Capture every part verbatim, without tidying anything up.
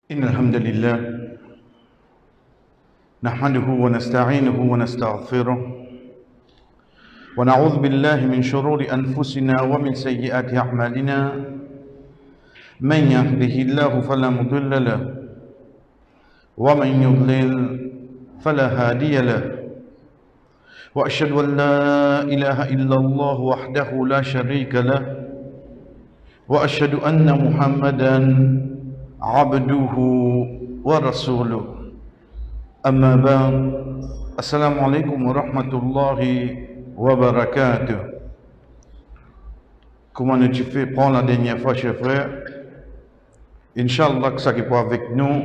إن الحمد لله نحمده ونستعينه ونستغفره ونعوذ بالله من شرور أنفسنا ومن سيئات أعمالنا من يهده الله فلا مضل له ومن يضلل فلا هادي له وأشهد أن لا إله إلا الله وحده لا شريك له وأشهد أن محمدا عبده ورسوله أما بعد السلام عليكم ورحمة الله وبركاته. Comment as-tu fait pour la dernière fois, chers frères? Inch'Allah, que ça qui peut avec nous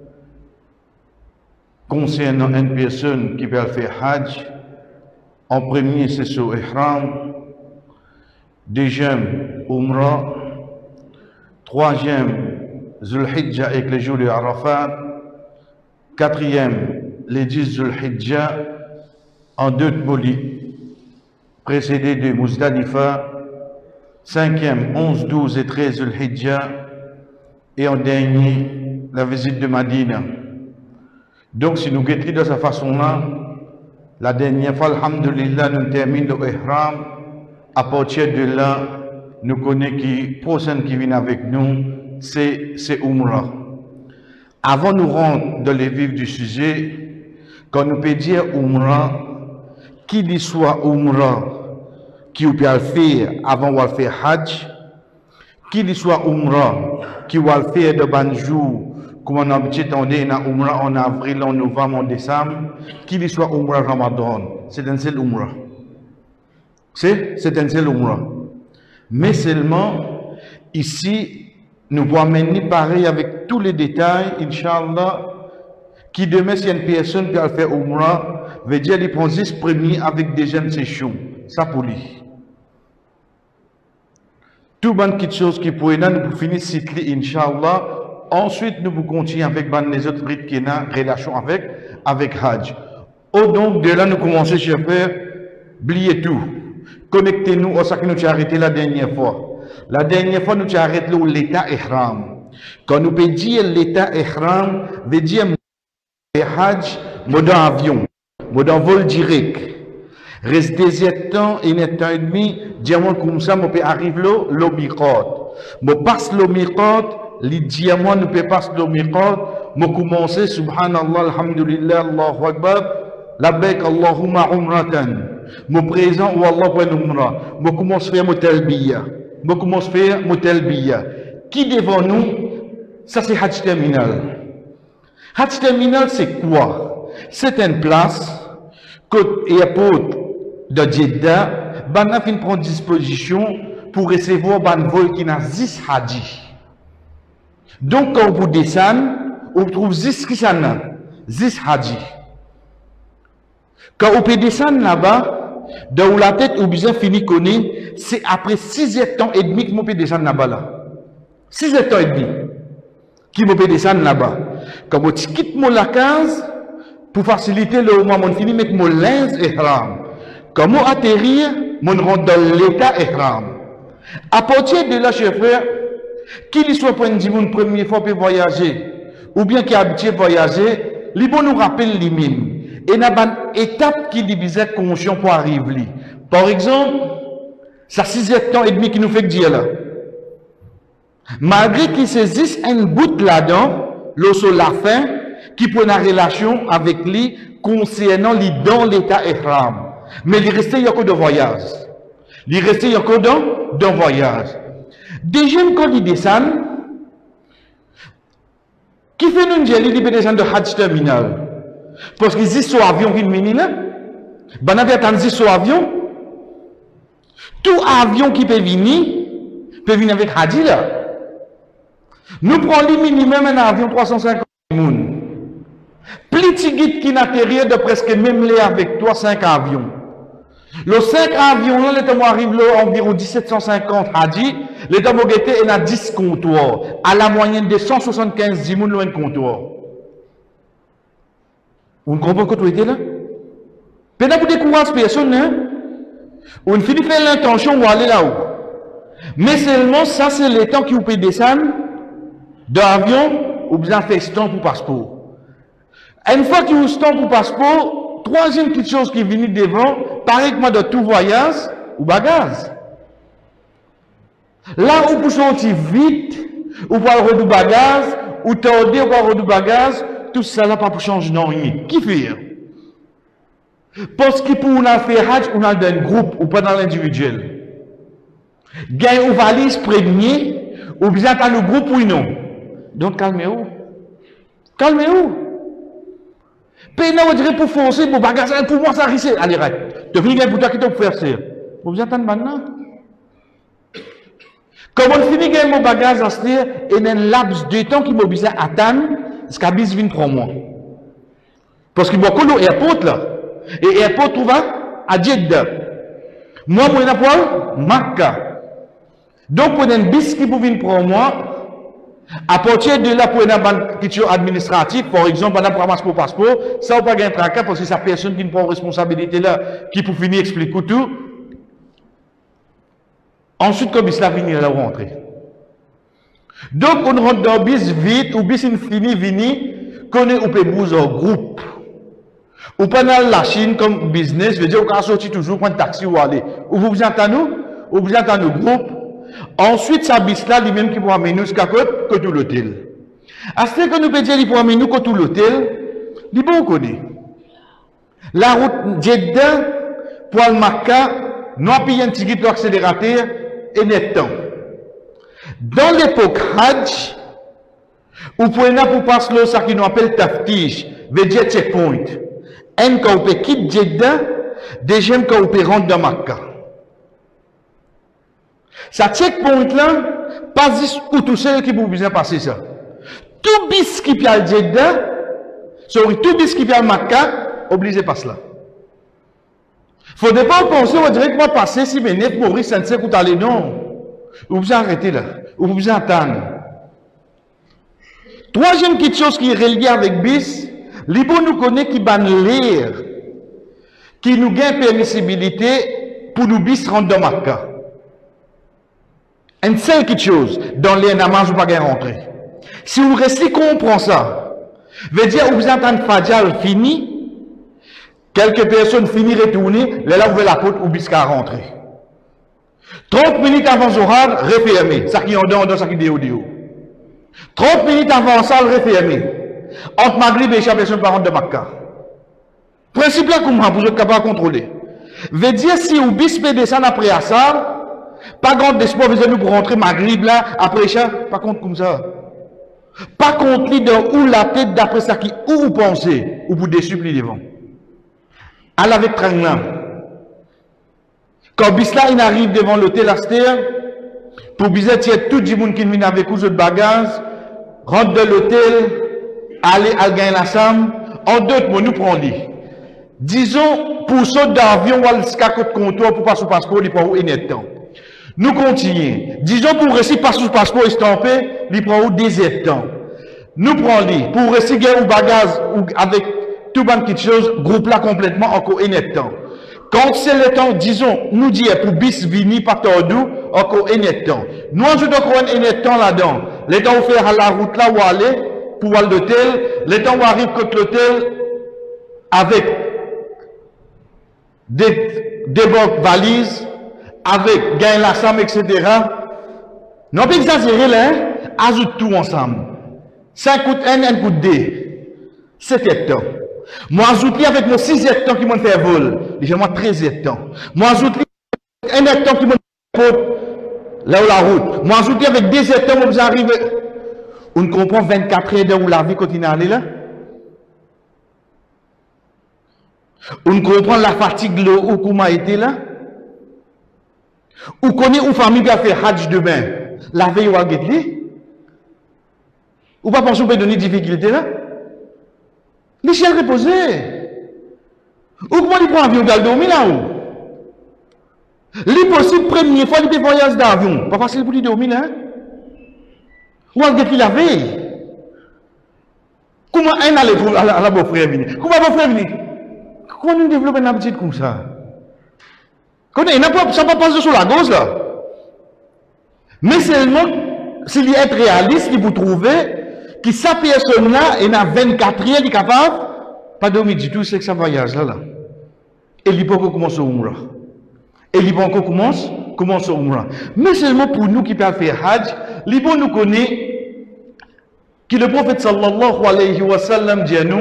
concernant une personne qui peut faire Hajj. En premier, c'est sur Ihram. Deuxième, Umrah. Troisième, Zulhijjah avec les jours de Arafat. Quatrième, les dix Zulhijjah en deux molis, précédés de Muzdalifa. Cinquième, onze, douze et treize Zulhijjah. Et en dernier, la visite de Madina. Donc, si nous guettons de cette façon-là, la dernière fois, alhamdulillah, nous terminons le Ihram. À partir de là, nous connaissons qui, personne qui vient avec nous, c'est Umrah. Avant de nous rendre dans les vifs du sujet, quand nous peut dire Umrah, qui dit soit Umrah, qui peut le faire avant de faire Hajj, qui dit soit Umrah, qui va le faire de bon jour, comme on a habitué à dire Umrah en avril, en novembre, en décembre, qui dit soit Umrah Ramadan, c'est un seul Umrah. C'est un seul Umrah. Mais seulement, ici, nous pouvons mener pareil avec tous les détails, Inch'Allah, qui demain, si une personne peut faire Umrah, veut dire qu'il prend dix premiers avec des jeunes sessions. Ça pour lui. Tout bon quelque chose qui pourrait nous pour finir cette ligne, Inch'Allah. Ensuite, nous pouvons continuer avec les autres rites qui ont relation avec, avec Hajj. Oh, donc, de là, nous commençons, chers frères, oubliez tout. Connectez-nous à ce que nous avons arrêté la dernière fois. La dernière fois, nous avons arrêté l'état ihram. Quand nous pouvons dire l'état ihram, veut dire Hajj, mode avion, mode vol direct. Rester sept ans et un temps et demi, diamant comme ça, on peut arriver au miqat. On passe le miqat, les diamants nous peut passer le miqat, on commence, subhanallah, alhamdulillah, Allahu Akbar, labbaik Allahumma umratan. Mon présent ou Allah pour l'umrah. Je commence à faire mon talbiya. Je commence à faire mon talbiya. Qui devant nous? Ça c'est Hajj terminal. Hajj terminal c'est quoi? C'est une place que l'aéroport de Jeddah a fait prendre disposition pour recevoir un vol qui n'a dix Hajj. Donc quand vous descendez, on trouve dix qui sont là. dix Hajj. Quand on peut descendre là-bas, dans la tête, ou bien fini connaît, c'est après six ans et demi que je peux descendre là-bas. Là. six ans et demi qui me peut descendre là-bas. Quand je quitte mon la case, pour faciliter le moment, je finis mettre mon linge ihram. Quand je atterrir, je rentre dans l'état ihram. À partir de là, chers frères, qui soit pour une première fois pour voyager, ou bien qui a habitué à voyager, il faut nous rappeler les mêmes. Et il y a une étape qui divise conscient pour arriver. Par exemple, ça six ans et demi qui nous fait dire là. Malgré qu'il saisisse un bout là-dedans, lorsque la fin, qui prend une relation avec lui concernant lui dans l'état ihram. Mais il restait encore de voyage. Il restait encore de voyage. Déjà, quand il descend, qui fait nous dire qu'il peut descendre de Hajj terminal? Parce qu'ils disent sur avion qui mini là, ben avait attendu sur avion. Tout avion qui peut venir, peut venir avec Hajj là. Nous prenons le minimum un avion trois cent cinquante personnes. Plus de guides qui n'atterrissent de presque même les avec toi cinq avions. Les cinq avions là, les temps arrivent là environ mille sept cent cinquante Hajj, les temps guetté et a dix comptoirs, à la moyenne de cent soixante-quinze dix loin de comptoir. Vous comprenez que vous êtes là? Peut-être pour décourager personne, hein? On finit faire l'intention d'aller là-haut. Mais seulement, ça c'est le temps qui vous peut descendre d'avion ou bien fait stamp pour passeport. Une fois que vous stamp pour passeport, troisième petite chose qui vient devant, pareil que moi dans tout voyage, ou bagage. Là où vous sortir vite, ou pour avoir du bagage, ou tarder, ou pour avoir du bagage, tout ça là pas pour changer non rien. Qui fait? Parce que pour nous faire Hajj, on a dans un groupe, ou pas dans l'individuel. Gagne ou valise premier, ou bien dans le groupe ou non. Donc calmez-vous. Calmez-vous. Payez vous dire pour forcer, pour bagage, pour moi ça risque. Allez, arrête. Tu finis pour toi qui t'as faire ça. Vous vous attendez maintenant? Comme on finit de mon bagage à se dire, il y a un laps de temps qui m'oblige à attendre, parce qu'à bis vient pour moi. Parce qu'il y a beaucoup d'airport là. Et l'airport trouve à Jeddah. Moi, je suis à Makkah. Donc, pour un bis qui peut venir pour moi, à partir de là, pour une question administrative, par exemple, on a pour un passeport, ça, on ne peut pas gagner un cas parce que c'est personne qui ne prend responsabilité là, qui peut finir expliquer tout. Ensuite, comme il a fini, il a rentré. Donc, on rentre dans le bis vite, ou bis fini, vini, qu'on est au Pébouze en groupe. Ou pendant la Chine comme business, veut dire qu'on a sorti toujours pour un taxi ou aller. Ou vous vous entendez, ou vous entendez le groupe. Ensuite, ça bis là, lui-même qui pour amener nous jusqu'à côté, tout l'hôtel. À ce que nous peut dire, il pour amener nous tout l'hôtel, il bon connaît. La route Jeddah, pour le Makkah, nous avons payé un ticket pour accélérateur et net temps. Dans l'époque Hajj, vous pouvez pour passer là, ça qui nous appelle taftish, veut dire checkpoint. Un quand vous pouvez quitter Jeddah, deuxième quand vous pouvez rentrer dans Makkah. Ça checkpoint là, pas juste pour tous ceux qui vous besoin passer ça. Tout bis qui vient à Jeddah, sorry, tout bis qui vient à Makkah, obligé de passer là. Faut pas penser, on dirait que moi passer si mes nefs mourir sans sait où aller, non. Vous vous arrêtez là. Vous vous attendez. Troisième petite chose qui est reliée avec bis, l'Ibo nous connaît qui ban l'air, qui nous gagne permissibilité pour nous bis rentrer dans Makkah. Une seule petite chose, dans les namaz, vous ne pouvez pas rentrer. Si vous restez comprend ça, veut dire que vous entendez Fadjal fini, quelques personnes finissent retourner, là, vous voulez la porte ou bisca rentrer. trente minutes avant Zohar, refermé. Ça qui est en dehors, ça qui est en dehors. trente minutes avant ça, refermé. Entre Maghrib et Isha, personne par de Makkah. Principe là, comment vous êtes capable de contrôler. Veut dire, si vous bispez descendre après ça, pas grand espoir, vous allez pour rentrer Maghrib là, après Isha, pas contre comme ça. Pas contre lui dans où la tête d'après ça qui, où vous pensez, ou vous déçu plus devant. Allez avec Tranglam. Quand Bisla il arrive devant l'hôtel Aster, pour Bizet, il y a tout le monde qui vient avec vous de bagages, rentre dans l'hôtel, aller à gagner la somme, en d'autres mots, nous prenons lui. Disons, pour saut d'avion, ou jusqu'à côté comptoir pour passer au passeport, il prend où est temps. Nous continuons. Disons, pour rester passer au passeport estampé, il prend où des temps. Nous prenons lui. Pour rester gagner au bagage, ou avec tout bon petite chose, groupe là complètement encore un temps. Quand c'est le temps, disons, nous disons pour bis vini par tordou, encore un temps. Nous ajoutons encore un temps là-dedans. Le temps où faire à la route là où aller, pour aller l'hôtel, le temps où arrive contre l'hôtel, avec des, des banques valises, avec gain la somme, et cetera. Non, pas exagérer là, ajoute tout ensemble. cinq coûte un, un coûte deux. sept temps. Moi, ajoute avec nos six temps qui m'ont fait vol. J'ai moi treize temps. Moi, ajoute un temps qui m'ont fait là où la route. Moi, ajoute avec deux temps où vous arrivez. On comprend vingt-quatre heures où la vie continue à aller là. On comprend la fatigue de l'eau où comment été là. On connaît une famille qui a fait Hajj demain. La veille ou à Guetli. Ou pas penser qu'on peut donner des difficultés là. Les chiens reposés. Ou comment ils prennent l'avion d'aller dormir là-haut? Les possibles, première fois, ils voyagent d'avion. Pas facile pour les dormir là. Ou à Guetli la veille. Comment un allait pour la beau-frère venir? Comment beau-frère venir? Comment nous développons une habitude comme ça? Ça ne peut pas passer sur la gauche là. Mais seulement, s'il y a être réaliste, si vous trouvez, qui sa personne là, et dans vingt-quatre heures, il est capable, pas dormir du tout, c'est que ça voyage là, là. Et il peut encore commencer au Umrah. Et il peut encore commencer, commencer au Umrah. Mais seulement pour nous qui peuvent faire Hajj, il peut nous connaître que le prophète sallallahu alayhi wa sallam dit à nous,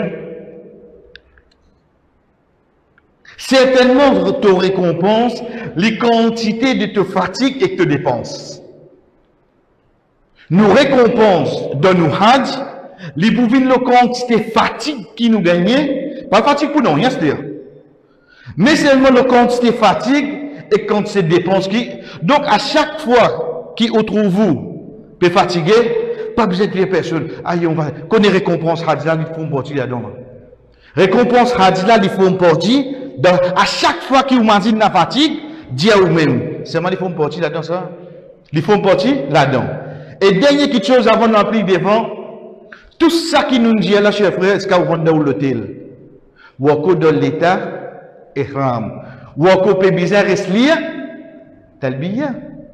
certainement te récompense les quantités de te fatigue et de te dépenses. Nous récompense dans nos Hajj, les bouvines la quantité fatigue qui nous gagnait, pas fatigue pour nous, rien se dire. Mais seulement la quantité fatigue et quantité dépenses qui. Donc à chaque fois qui retrouve vous, peut fatiguer, pas besoin de dire personne. Aïe, on va. Connaît récompense Hajj là, il faut une partie là-dedans. Récompense Hajj là, il faut une partie. Donc, à chaque fois qu'il vous dit la fatigue, dis à vous-même. C'est moi, il faut une partie là-dedans, ça. Il faut une partie là-dedans. Et dernière petite chose avant d'appeler devant, tout ça qui nous dit là, chers frères, est-ce qu'on va dans l'hôtel? Ou encore dans l'état, ihram. Ou encore peut bizarre rester lire, talbiya.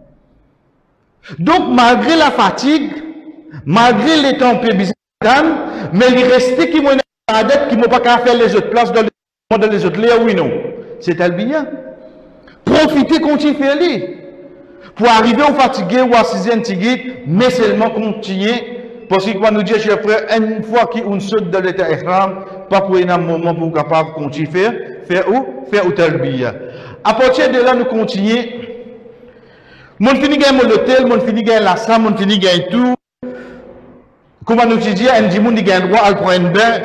Donc, malgré la fatigue, malgré les temps peu bizarre, mais il restait qui m'ont qui m'ont pas qu'à faire les autres places dans les dans les autres lieux, oui, non. C'est talbiya. Profitez, continuez faire les. Pour arriver au fatigué ou à sixième tigit, mais seulement continuer. Parce qu'il va nous dire, chers frères, une fois qu'on saute dans l'état ihram, pas pour un moment pour capable de continuer faire, faire où? Faire au talbiya. À partir de là, nous continuons. Mon fini gagne l'hôtel, mon fini gagne la salle, mon fini gagne tout. Comment nous dire, un dit, mon gagne droit à prendre un bain.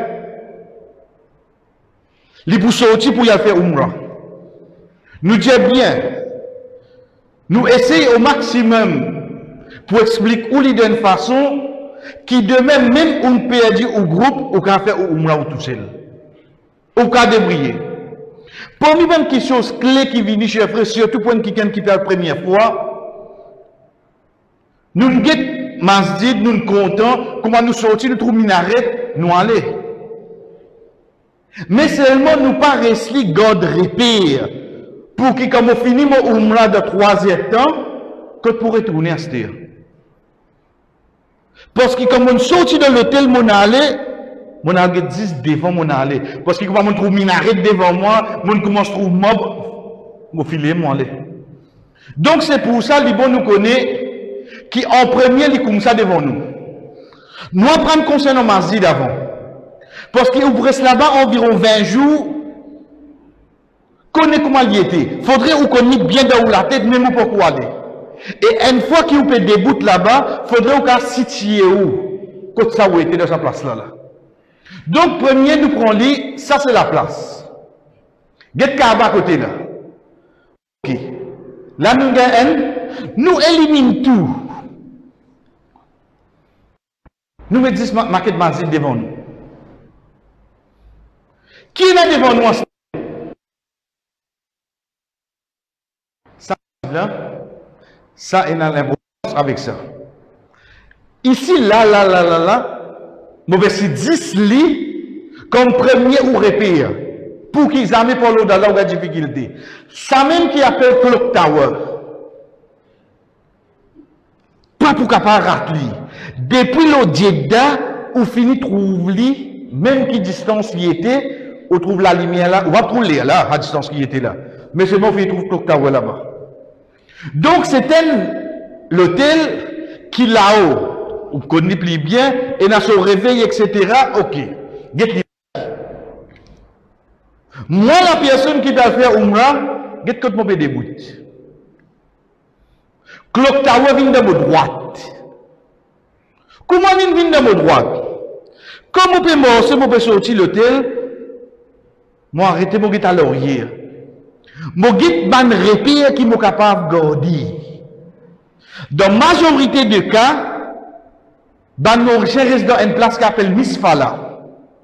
Les pour sortir pour y aller faire Umrah. Nous disons bien, nous essayons au maximum pour expliquer où il d'une façon qui de même, même on peut dire au groupe, ou qu'à faire Umrah ou tout seul. Ou qu'à débriller. Parmi les choses clés qui viennent chez les frères, surtout pour quelqu'un qui fait la première fois, nous nous guettons masjid, nous nous comptons, comment nous sortir, nous trouvons minaret, nous aller. Mais seulement nous pas rester God repère pour que comme on finit mon umrah de troisième temps, que pour retourner à Stir. Parce que comme on sortit de l'hôtel, mon allé, mon allé dix devant mon allé. Parce que comme on trouve minaret devant moi, mon commence à trouver mob, mon filet, mon allé. Donc c'est pour ça, les bons nous connaît, qui en premier, ils comme ça devant nous. Nous apprenons concernant Masjid avant. Parce qu'il reste là-bas environ vingt jours, connaît comment il était. Il faudrait qu'on connaisse bien dans la tête, même pourquoi aller. Et une fois qu'il peut débouter là-bas, il faudrait qu'on situe où, quand ça où était dans sa place là. là. Donc, premier, nous prenons lui, ça c'est la place. Get Kaaba à côté là. Ok. Là, nous gagnons, nous éliminons tout. Nous mettons maquette Masjid devant nous. Qui est là devant nous? Ça, là, ça est dans l'importance avec ça. Ici, là, là, là, là, là, mauvais c'est dix lits comme premier ou repère pour qu'ils aient pas l'eau dans la difficulté. Ça même qui appelle Clock Tower. Pas pour capable rater. Depuis l'eau d'Jeddah, ou fini trouve lui, même qui distance il était, on trouve la lumière là, on va trouver là, à distance qui était là. Mais c'est bon, il trouve Clock Tower là-bas. Donc, c'était l'hôtel qui là-haut, on connaît plus bien, et dans son réveil, et cetera. Ok. Moi, la personne qui doit faire Umrah, get quand mon début. Clock Tower vient de ma droite. Comment il vient de ma droite? Comme on peut morcer, on peut sortir l'hôtel, moi arrêtez mon guide à l'arrière. Mon guide ban repère qui m'est capable de garder. Dans la majorité des cas, ban mon reste dans une place qui s'appelle Misfala.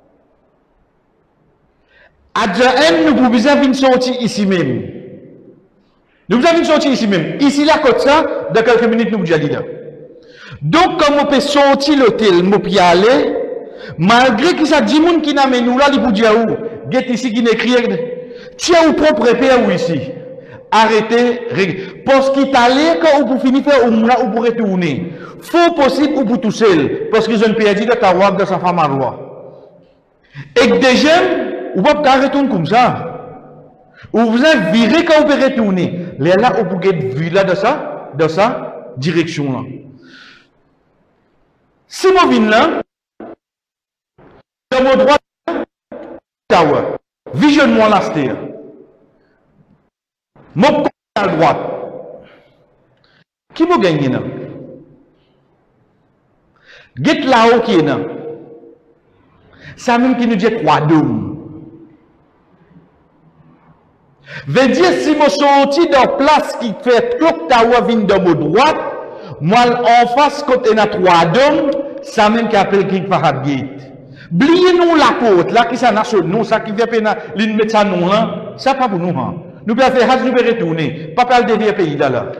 Adjaen, nous pouvons venir sortir ici même. Nous pouvons venir sortir ici même. Ici, là, comme ça, dans quelques minutes, nous pouvons aller là. Donc, comme on peut sortir l'hôtel, on peut y aller, malgré que ça dit moun qui n'amène nous là, il peut dire où, get ici qui n'écrit, tiens ou propre repère ou ici. arrêtez, parce qu'il t'allait quand vous finissez faire umrah ou pour retourner. Faut possible ou pour tout seul, parce qu'ils ont perdu de ta de sa femme à roi. Et que des jeunes, vous ne pouvez pas retourner comme ça. Ou vous avez viré quand vous pouvez retourner. Là, vous pouvez être vu là de ça, de sa direction là. Si vous venez là, dans mon droit, tower, visionnement la stère. Mon à droite. Qui vous gagne là? Get là-haut qui est là. Ça même qui nous dit trois dômes. Veut dire si je sorti dans place qui fait clock tower vient dans mon droite, moi en face côté on a trois dômes, ça même qui appelle King Fahad Gate. Bliez nous la porte là qui ça n'a non ça qui vient peine l'une mettre ça non là, ça pas pour nous hein. Nous pouvons faire hajj, nous pouvons retourner, pas parler derrière pays là là.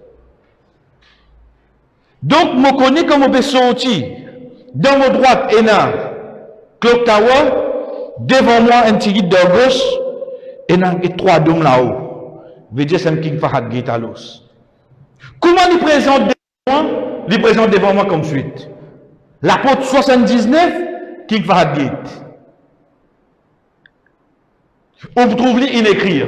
Donc je connais comment on peut sortir dans mon droite et là clock tower, devant moi un petit guide de gauche. Et il y a trois dômes là-haut. Veut dire c'est un King Fahad Gate à l'os. Comment il présente devant moi? Il présente devant moi comme suite. La porte soixante-dix-neuf, King Fahad Gate. On vous trouve une écrire.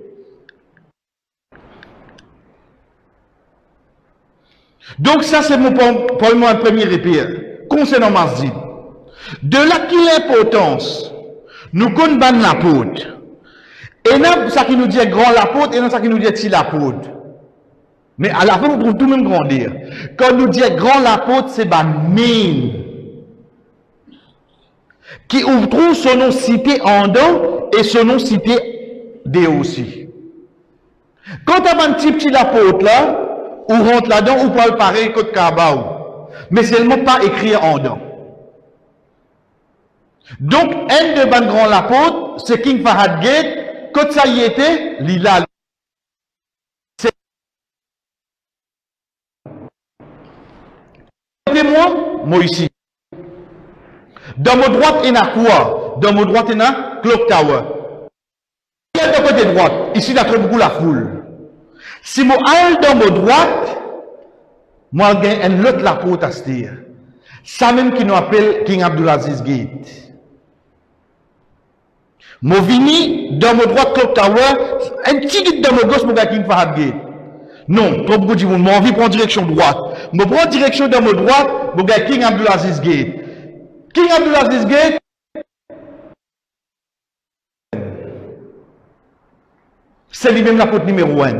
Donc ça c'est mon pour moi un premier repère. Concernant Masjid. De là qu'il est l'importance, nous connaissons la porte. Et là, ça qui nous dit grand l'apôtre, et là, ça qui nous dit petit l'apôtre. Mais à la fin, on trouve tout le même grandir. Quand nous dit grand l'apôtre, c'est la main. Qui on trouve son nom cité en dedans et son nom cité dé aussi. Quand on a un petit petit l'apôtre là, on rentre là-dedans, on peut le pareil que Kabaou. Mais seulement pas écrit en dedans. Donc, un de ban grand l'apôtre, c'est King Fahad Gate. Quand ça y était, Lila. Moi, moi ici. Dans mon droite, il y a quoi? Dans mon droite, il y a Clock Tower. Il y a de côté droite. Ici, il y a très beaucoup la foule. Si moi, aille dans mon droite, moi, j'ai un autre la porte à se dire. Ça même qui nous appelle King Abdulaziz Gate. Moi, vini, dans mon droit, Clock Tower, un petit guide dans mon gauche, mon gars, King Fahad Gate. Non, trop beaucoup de monde, moi, envie de prendre direction droite. Moi, prends direction dans mon droite, mon gars, King Abdulaziz Gate. King Abdulaziz Gate, c'est lui-même la porte numéro un.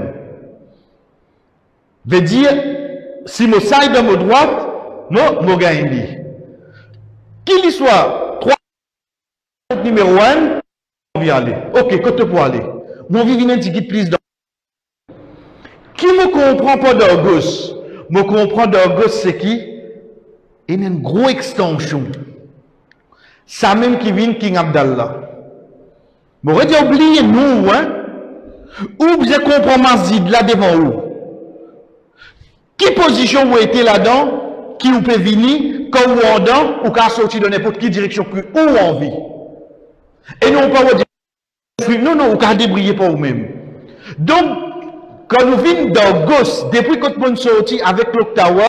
Veut dire, si je suis dans mon droite, moi, mon gars, il dit. Qu'il y soit, trois, numéro un, on vient aller. Ok, côté pour aller. Mon vie vient un petit guide plus dans. Qui me comprend pas d'Argos? Me comprend d'Argos, c'est qui? Il y a une grosse extension. Ça même qui vient King Abdallah. Mais on va oublier nous, hein? Où vous comprenez Masjid là devant vous? Qui position vous êtes là-dedans? Qui vous peut venir? Quand vous en dedans? Ou qu'à sortir de n'importe quelle direction que où envie? Et non pas vous dire, non, non, vous pouvez débriller pour vous-même. Donc, quand nous venons d'August, depuis que nous sommes sortis avec l'Octawa,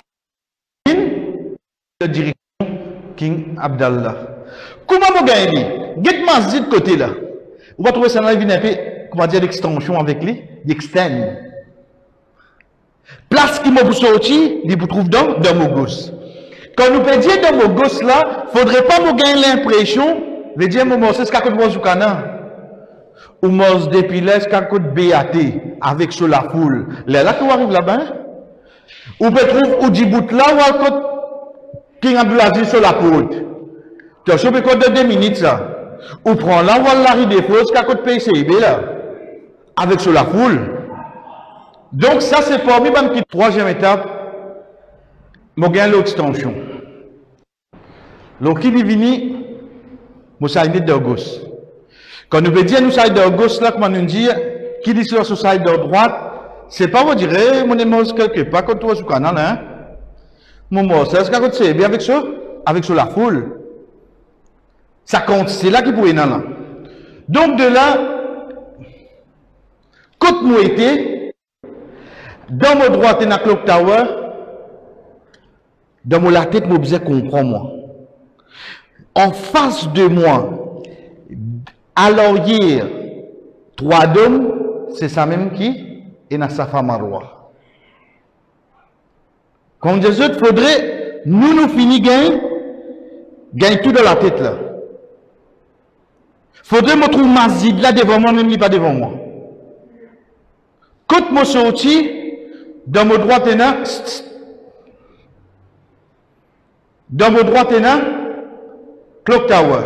la direction King Abdallah. Comment vous gagnez? Get Masjid de côté là. Vous va trouver ça dans la vie un peu, comment dire, l'extension avec lui, l'extend. Place qui m'a sorti, il vous trouve dans, dans Mogos. Quand nous peut dire dans Mogos là, faudrait pas vous gagner l'impression, de dire, mon c'est ce qu'a côté Mozoukana. Ou mos depuis là, ce qu'a côté B A T, avec sur la foule. Là, là, tu arrives là-bas. Ou peut trouver, ou Djibout là, ou à côté King Abdulaziz sur la porte. Tu as chopé côté de deux minutes ça. Ou prend là, ou à l'arrivée des fausses, qu'à côté P C I B là. Avec sur la foule. Donc, ça, c'est parmi la troisième étape. Je gagne l'extension. Donc, qui est venu, je suis d'August. Quand nous dire nous sommes d'August, là, comment nous dit, qui dit sur la side de droite, c'est pas vous dire, mon émoi quelque part, quand tu es sur le canal, hein. Mon mot, c'est ce que c'est bien avec ça, avec ça la foule. Ça compte, c'est là qu'il peut y aller là. Donc, de là, Côte moi été, dans mon droit, dans Clock Tower, dans mon la tête, moi, je comprends, moi. En face de moi, à l'arrière, trois dômes, c'est ça même qui est dans Safa Marwa. Quand Jésus, il faudrait, nous nous finir gagne, gagne tout dans la tête là. Faudrait me trouver masjid là devant moi, même pas devant moi. Quand je sorti, dans mon droit tenant, dans mon droit tenant, Clock Tower.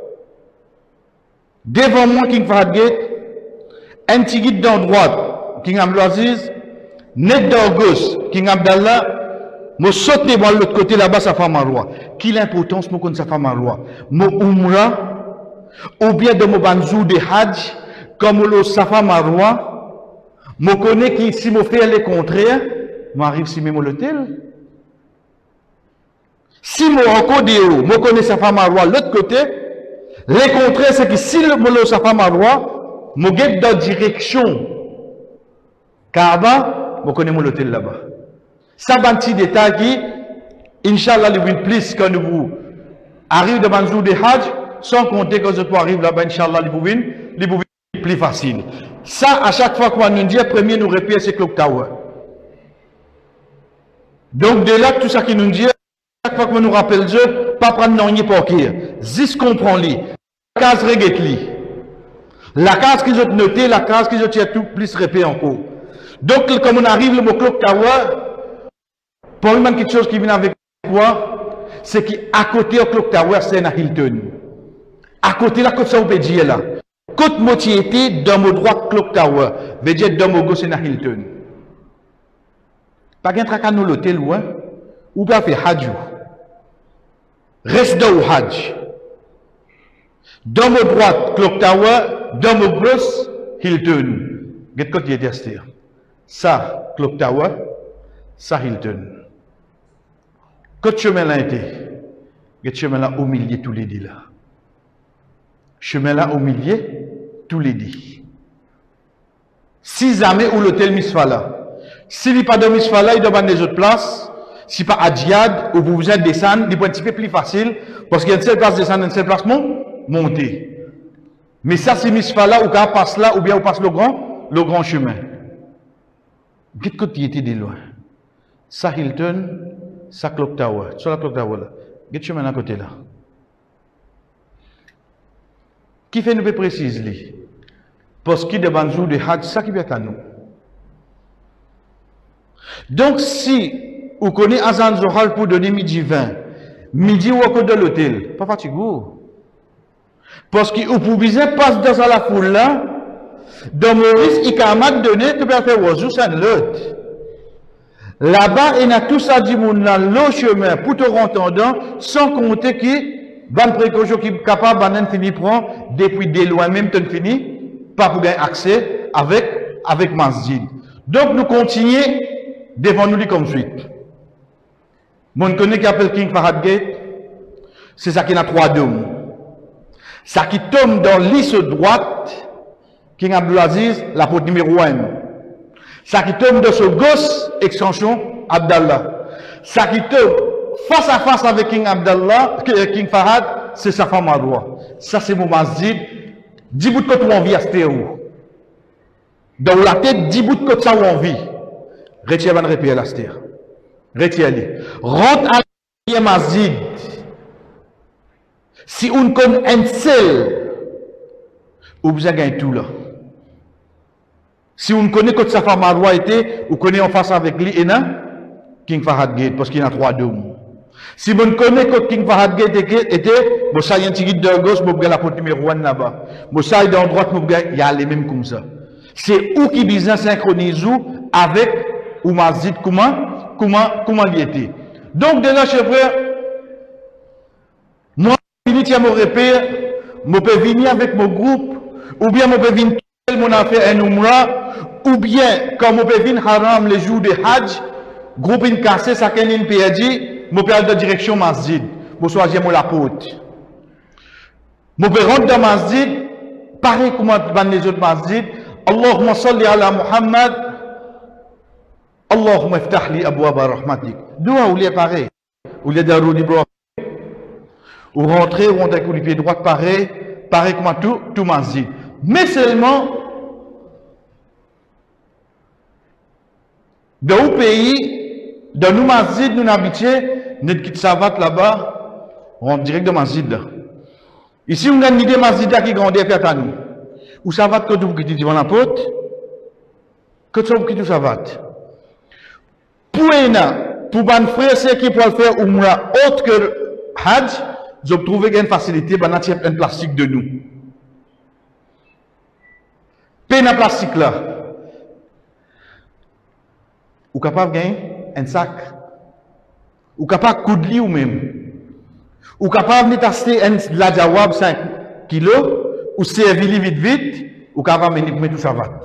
Devant moi, King Fahad Gate, un petit guide dans droite, King Abdelaziz, net dans gauche, King Abdallah, je saute devant l'autre côté là-bas, Safa Marwa. Qui l'importance, moi, connais Safa Marwa? Mon Umrah, ou bien de mon banzou de Hajj, comme le Safa Marwa, je connais qui, si je fais les contraires, m'arrive si même l'hôtel. Si je rencontre des hauts, je connais Safa Marwa l'autre côté, les contraires, c'est que si le Safa Marwa, je vais dans la direction Kaaba, je connais l'hôtel là-bas. Ça, c'est un petit détail qui, Inch'Allah, le win plus quand vous arrivez devant le jour de Hajj, sans compter que vous arrivez là-bas, Inch'Allah, le win, le win plus facile. Ça, à chaque fois qu'on nous dit, premier nous répète, c'est Clock Tower. Donc, de là, tout ça qui nous dit, chaque fois qu'on nous rappelle Dieu, pas prendre non pour qui. Zis comprend li. La case reguette li. La case qu'ils ont noté, la case qu'ils ont tout plus répété encore. Donc, comme on arrive, le mot Clock Tower, pour une quelque chose qui vient avec quoi, c'est qu'à côté au Clock Tower, c'est un Hilton. À côté là, comme ça, on peut dire là. Côte moitié dans mon droit Clock Tower, veut dire dans mon gauche, c'est un Hilton. Pas qu'un tracat dans l'hôtel, ou ou bien faire Hajj. Reste dans le Hajj. Dans mon droit Clock Tower, dans mon gauche, Hilton. Qu'est-ce que tu as dit? Ça, Clock Tower, ça, Hilton. Quand chemin là était, le chemin là au milieu tous les deux là. Chemin là au milieu tous les deux. Si jamais où l'hôtel Misfala, s'il n'y a pas de Misfala, il doit avoir des autres places. Si pas à Djihad, où vous êtes descendre, il peut être un petit peu plus facile, parce qu'il y a une seule place descendre, une seule place monter. Mais ça, c'est Misfala, ou quand passe là, ou bien on passe le grand, le grand chemin. Qu'est-ce que tu étais de loin? Ça, Hilton, ça, Clock Tower. Sur la Clock Tower là. Qu'est-ce que chemin à côté là? Qui fait nous peut préciser? Parce qu'il y a des jours de Hajj, ça qui vient à nous. Donc, si vous connaissez Azan Zohal pour donner midi vingt, midi ou à côté de l'hôtel, pas fatigué. Parce que vous pouvez passer dans la foule là, dans Maurice, il y a un donné, tu peux faire Wazou, c'est l'autre. Là-bas, il y a tout ça du monde dans le chemin pour te rentendre, sans compter que, bonne précaution qui est capable, de finir prendre, depuis des loin même, tu fini, pas pour gagner accès avec, avec Masjid. Donc, nous continuons devant nous comme suite. Mon connaît qui appelle King Fahad Gate, c'est ça qui a trois dômes. Ça qui tombe dans l'isse droite, King Abdelaziz, la porte numéro un. Ça qui tombe de ce gauche, extension Abdallah. Ça qui tombe face à face avec King Abdallah, King Fahad, c'est sa femme à droite. Ça c'est mon masjid. dix bouts de côte où on vit à stéo. Dans la tête, dix bouts de côte ça où on vit. Retiens van répéter la stéo. Retiens-les. Rentre à la masjid. Si on connaît un seul, ou vous avez tout là. Si on connaît que sa femme à droite était, ou connaît en face avec lui, et non, King Fahad Gate, parce qu'il y a trois dômes. Si on connaît que King Fahad Gate était, bon, ça y a un petit guide de gauche, bon, la porte numéro un là-bas. Bon, ça y a de droite, il y a les mêmes comme ça. C'est où qui business synchronise ou avec, ou masjid, comment, comment, comment il était. Donc, déjà, chez frère, moi, je tiens mon repère, je peux venir avec mon groupe, ou bien je peux venir mon affaire un umrah, ou bien quand je peux venir haram les jours de Hajj, groupe in cassé, ça qu'un in perdu, je peux aller dans la direction masjid, je choisir mon la porte. Je peux rentrer dans le masjid, pareil comme dans les autres masjid, Allahumma salli ala Muhammad, Allahumma iftah li abwaba rahmatik. Doua ou les pareil. Ou les darouni bro. Ou rentrer, ou rentrer avec le pied droit pareil, pareil comme tout, tout masjid. Mais seulement, dans le pays, dans nos masjid, nous habitués, nous quittons savat là-bas, on rentre direct dans le masjid là. Ici, on a une idée masjid qui grandit à nous. Ou savat quand vous quittez devant la porte, quand vous quittez savat. Pour un pour ban frère c'est qui peut faire umrah autre que Hajj, j'ai trouvé une facilité pour tirer un plastique de nous. Peine plastique là. Ou capable de gagner un sac. Ou capable de coudre ou même. Ou capable de t'acheter un la jawab cinq kilos ou servir vite vite ou capable de mettre tout ça va.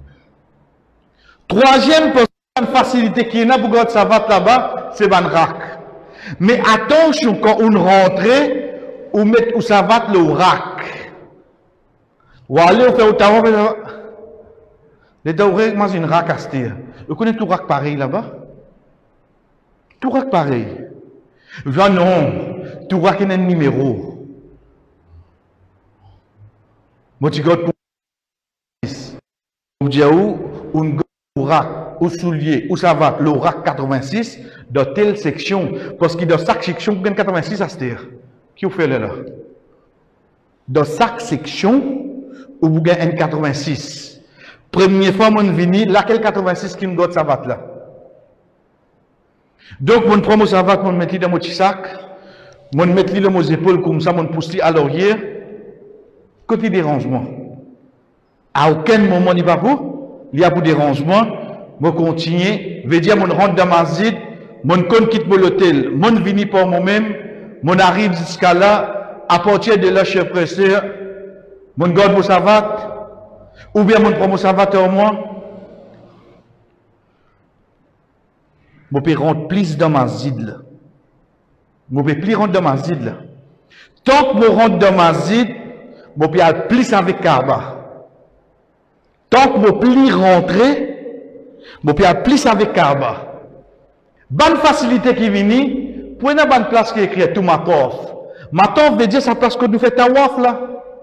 Troisième facilité qui est là pour garder ça va là-bas, c'est ban rack. Mais attention quand on rentre ou met où ça va le rack. Ou aller au faire au tabac. Les taouris, moi j'ai une rack à stir. Vous connaissez tout rack pareil là-bas? Tout rack pareil. Genre non, tout rack est un numéro. Moi tu gardes pour vous dire où un rack, ou soulier, ou ça va, le rack quatre-vingt-six, dans telle section. Parce que dans chaque section, vous avez quatre-vingt-six à stir. Qui vous fait là? Dans chaque section, vous avez un quatre-vingt-six. Première fois, mon vini, laquelle quatre-vingt-six qui me doit savat là. Donc, mon prend mon savat, mon met dans mon petit sac, mon met dans mon épaule comme ça, mon pousse à l'arrière. Côté dérangement. À aucun moment, il n'y a pas pour, il y a pour dérangement. Je continue, je veux dire, mon rentre dans ma zid, mon con quitte l'hôtel, mon vini pour moi-même, mon arrive jusqu'à là, à partir de là, chef professeur, mon garde mon savat. Ou bien mon promo salvateur moi, je peux rentrer plus dans ma zid. Je peux plus rentrer dans ma zid. Tant que je rentre dans ma zid, je peux aller plus avec Kaaba. Tant que je peux plus rentrer, je peux aller plus avec Kaaba. Bonne facilité qui vient, pour une bonne place qui est écrite tout Matof. Matof veut dire sa place que nous faisons tawaf là.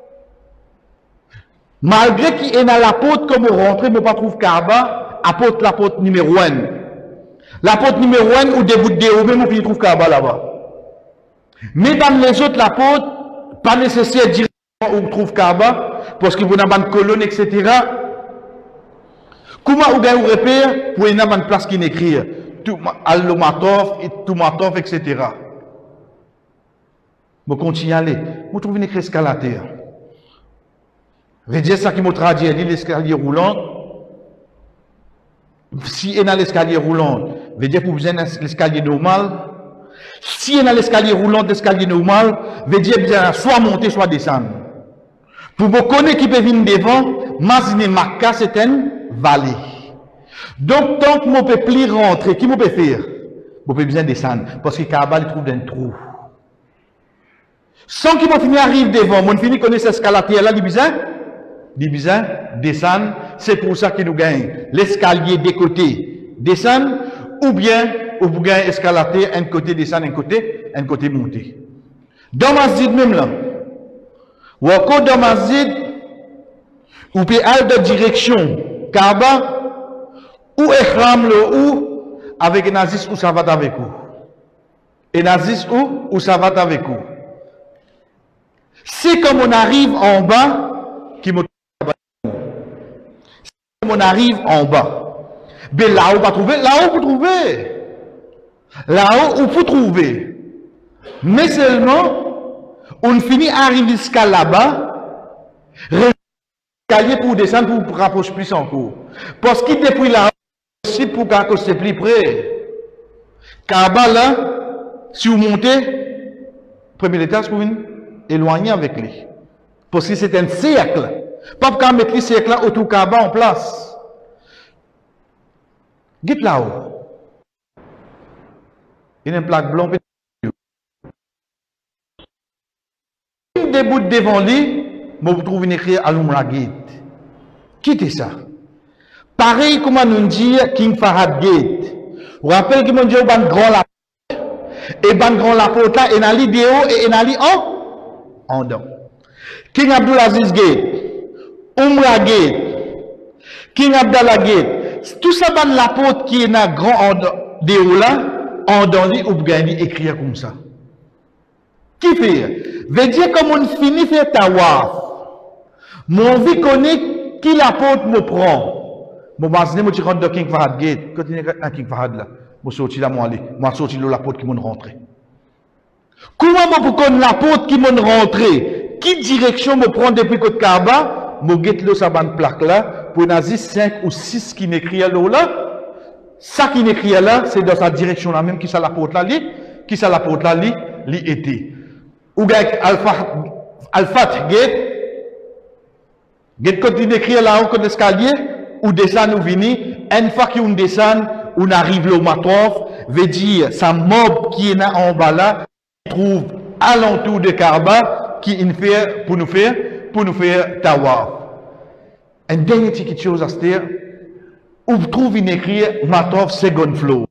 Malgré qu'il est dans la porte, comme on rentre, mais pas trouve Kaaba, apporte la porte numéro un. La porte numéro un, ou début de déo, même on trouve Kaaba là-bas. Mais dans les autres, la porte, pas nécessaire directement où on trouve Kaaba, parce qu'il y a une colonne, et cetera. Comment on gagne un repère pour une bonne place qui n'écrit Al-Matov, Toumatov, et cetera. Je continue à aller. Vous trouvez une escalateur. Je veux dire ça qui m'a traduit, l'escalier roulant. Si il y a l'escalier roulant, je veux dire pour vous avez l'escalier normal. Si il y a l'escalier roulant, l'escalier normal, je veux dire bien soit monter, soit descendre. Pour vous connaître qui peut venir devant, Mazine Makka, c'est une vallée. Donc, tant que je ne peux plus rentrer, qui me peut faire? Je peux besoin descendre. Parce que Kaaba, il trouve un trou. Sans qu'il me finisse arrive devant, mon fini connaît cette escalateur là, il besoin? Il besoin descendre. C'est pour ça qu'il nous gagne l'escalier des côtés descendre, ou bien, ou vous gagnez escalader un côté descendre, un côté, un côté monter. Dans ma zid même là, ou encore dans ma zid, ou peut aller de direction Kaaba, ou Ihram le ou, avec un Aziz ou ça va avec vous. Un Aziz ou, ou ça va avec vous. C'est comme on arrive en bas, qui me on arrive en bas. Mais là-haut, pas trouver. Là-haut, vous trouvez. Là-haut, vous trouver. Mais seulement, on finit à arriver jusqu'à là-bas, l'escalier pour descendre, pour rapprocher plus encore. Parce qu'il depuis là-haut, c'est pour qu'on soit plus près. Car là, si vous montez, premier étage, vous venez éloigner avec lui. Parce que c'est un cercle. Pas pour mettre les cercles là autour Kaaba en place. Dites là-haut. Il y a une plaque blanche. Une des bouts devant lui, vous trouvez une écrit à l'Umrah Gate. Quittez ça. Pareil comme nous dit King Fahad Gate. Vous rappelez que mon Dieu ban grand la et ban grand la porte là et dans l'idéo et dans en en dedans. King Abdulaziz Gate, Umra Gate, King Abdallah Gate, tout ça ban la porte qui est dans grand en déo là en dans li ou gagner écrire comme ça. Qui fait? Veut dire comme on finit faire tawaf. Mon vie connaît qui la porte me prend. Mon bazine moi tu rentres dans King Fahad Gate, continue à King Fahad là. Moi sorti là moi aller, moi sorti là la porte qui m'ont rentré. Comment moi pour connaître la porte qui m'ont rentré? Qui direction me prend depuis côté Kaaba? Mo get le sa bande plaque là pour nazi cinq ou six qui n'écrit là là. Ça qui n'écrit là, c'est dans sa direction là même qui ça la porte là li, qui ça la porte là li, li était. Ou gars Alpha Alpha Gate Gate continue d'écrire là haut côté l'escalier ou descend ou vini, une fois qu'on descend, on arrive au Matof, veut dire, sa mob qui est en bas là, trouve alentour de Kaaba, qui in fait pour nous faire, pour nous faire tawaf. Une dernière petite chose à se dire, où vous trouvez une écrit Matof second floor.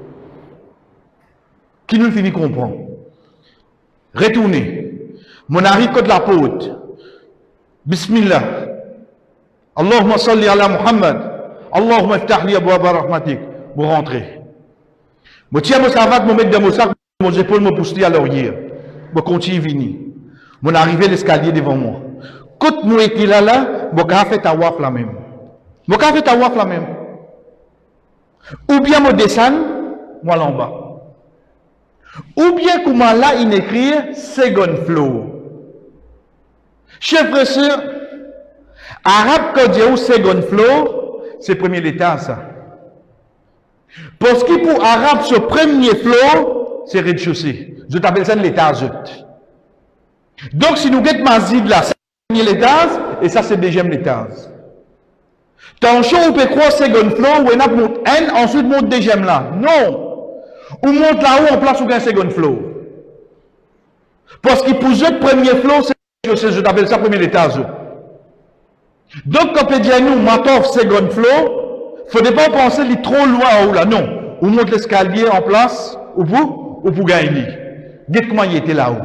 Qui nous finit comprendre. Retournez. Mon arrive côté la porte. Bismillah. Allahumma salli ala Muhammad. Allahumma iftah li abwaba rahmatik. Vous rentrez. Je tiens mon savate, je mets dans mon sac, mon épaule me pousse à l'oreille. Je continue à venir. Je arrive à l'escalier devant moi. Quand je suis là, là, je vais faire tawaf la même. Je vais faire tawaf la même. Ou bien je descends, moi là en bas. Ou bien comment là, il écrit second floor. Chers frères et sœurs, arabe quand dit second floor, c'est premier étage ça. Parce que pour arabe, ce premier floor, c'est rez-de-chaussée. Je t'appelle ça l'étage. Donc si nous avons mazid là, c'est le premier étage, et ça c'est le deuxième étage. Tanchon, on peut croire second floor, ou on monte un, ensuite monte deuxième là. Non. On monte là-haut en place où il y a un second floor. Parce que pour le premier floor, c'est je t'appelle ça premier étage. Donc, quand on dit à nous, Matof second floor, il ne faut pas penser qu'il est trop loin en haut là. Non. On monte l'escalier en place, ou pour, ou pour gagner. Dites comment il était là-haut.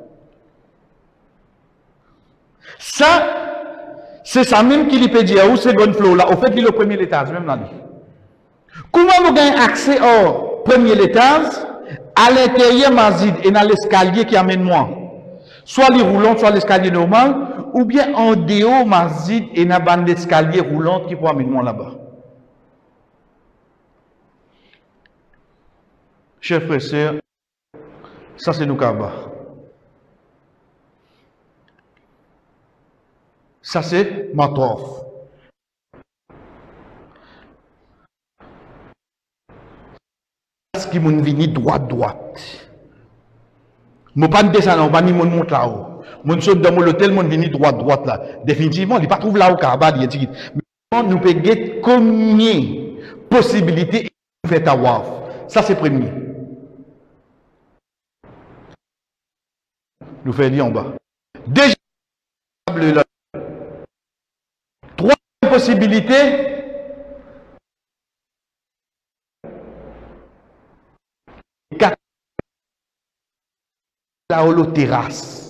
Ça, c'est ça même qu'il peut dire au second floor là. Au fait, il est le premier étage, même là. Comment vous gagnez accès au premier étage, à l'intérieur mazid et dans l'escalier qui amène moi? Soit les roulants, soit l'escalier normal, ou bien en dehors mazid et dans la bande d'escalier roulante qui peut amener moi là-bas. Chers frères et sœurs, ça c'est nous Kaaba. Ça c'est Matof. Ce qui m'ont venu droite droite. Mon pas descendre en bas ni mon monte là-haut. Mon saute dans mon hôtel, mon venu droite droite là. Définitivement, il pas trouve là au Kaaba, il dit. Mais nous peut get combien possibilités de faire tawaf. Ça c'est premier. Nous faisons dire en bas. Déjà là. Trois possibilités. Quatre. La holo terrasse.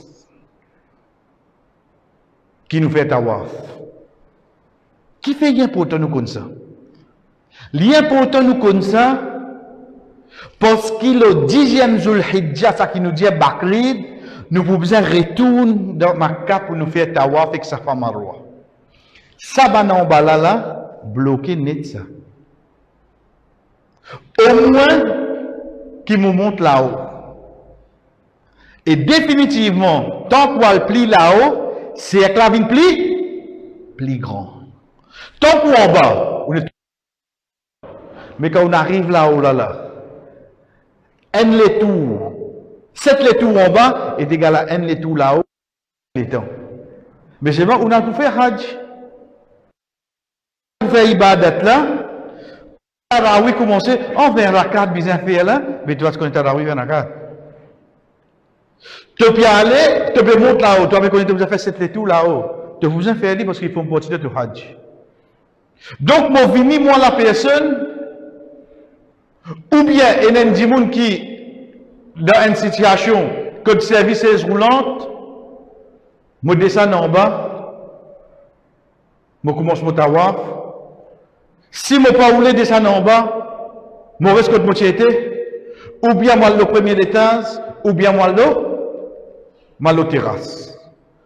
Qui nous fait tawaf. Qui fait rien important nous comme ça? L'important nous comme ça, parce qu'il le dixième Zulhijjah, ça qui nous dit Bakrid, nous pouvons retourner dans Makkah pour nous faire tawaf avec sa femme Marwa. Ça, ben en bas là, là, bloqué net ça. Au moins, qui nous monte là-haut. Et définitivement, tant qu'on plie là-haut, c'est que la vie plie, plie grand. Tant qu'on en bas, on est... mais quand on arrive là-haut, là, là, un les tours, sept les tours en bas est égal à un les tours là-haut, les temps. Mais c'est bon, on a tout fait Hajj. On fait Ibadat là, Tarawi commencer, on fait un rakat bien fait là, mais tu vas se connaître Tarawi vers un rakat. Tu peux aller, tu peux monter là-haut, tu peux connaître, tu as fait sept les tours là-haut. Tu vous en faire parce qu'il faut une partie de ton Hajj. Donc, moi, vini, moi, la personne, ou bien, il y a des gens qui, dans une situation, que le service est roulante, je descends en bas, je commence mon tawaf. Si je ne pas roulé descendre en bas, je reste de moitié, ou bien moi le premier étage, ou bien moi le, moi le terrasse.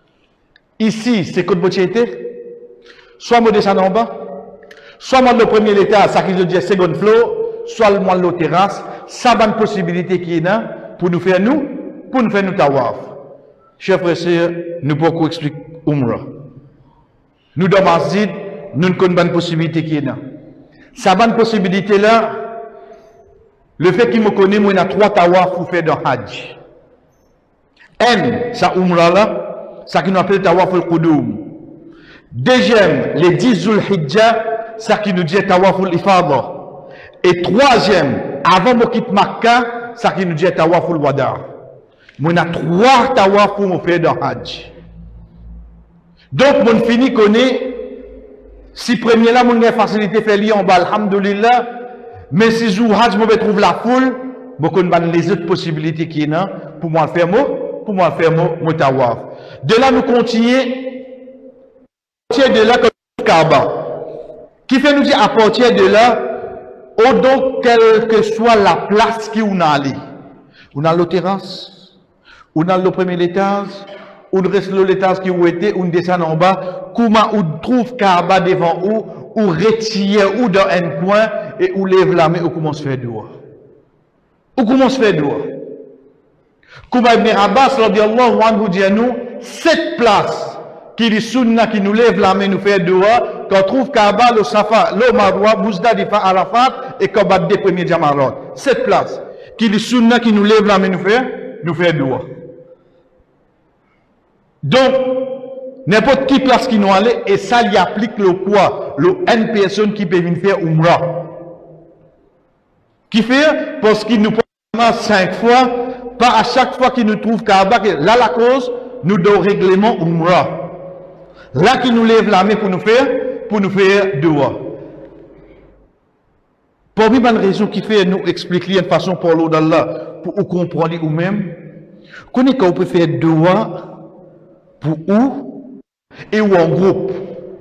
Ici, c'est que de moitié, soit je descends en bas, soit moi le premier étage, ça qui veut dire second floor, soit moi le terrasse, ça va une possibilité qui est là pour nous faire nous, pour nous faire nous tawaf. Chers frères et sœurs, nous pouvons expliquer Umrah. Nous dans Masjid, nous ne connaissons pas une possibilité qui est là. Ça va une possibilité là, le fait qu'il me connaît, moi, il y a trois tawaf pour faire dans Hajj. Un, ça Umrah là, ça qui nous appelle tawaf al-Qudum. Deuxième, les dix Zul-Hijjah, ça qui nous dit tawaf al-Ifada. Et troisième, avant de quitter Makkah, ça qui nous dit tawaf al-Wada. Moi, il y a trois tawaf pour me faire dans Hajj. Donc, mon fini connaît, si premier là, mon facilité fait lier en bas, alhamdoulilah, mais si jour Hajj, je trouve la foule, je connais les autres possibilités qui sont là, pour moi faire moi, pour moi faire moi, mon tawaf. De là, nous continuons, à partir de là, comme Kaaba. Qui fait nous dire à partir de là, au donc, quelle que soit la place qui on a allé. On a le terrasse, on a le premier étage, on reste le l'étage qui où était, on descend en bas, comment on trouve Kaaba devant ou, ou retire ou dans un coin, et on lève la main, ou commence à faire doigt. Ou commence à faire doigt. Comme Ibn Abbas, radiallahu anhu, dit à nous, cette place, qui est sunna, qui nous lève la main, nous fait doigt, qu'on trouve Kaaba, le Safa, le Marwa, Muzdalifa, Arafat, et qu'on bat des premiers Jamarot. Cette place, qui est sunna, qui nous lève la main, nous fait, nous fait doigt. Donc, n'importe qui place qui nous allait, et ça y applique le quoi? Le N personne qui peut venir faire Umrah. Qui fait? Parce qu'il nous prend cinq fois, pas à chaque fois qu'il nous trouve Kaaba, là la cause, nous devons règlement Umrah. Là qui nous lève la main pour nous faire, pour nous faire doigt. Pour une raison qui fait nous expliquer une façon pour l'eau d'Allah, pour nous comprendre nous-mêmes, qu'on est qu'on peut faire doigt pour où et où en groupe.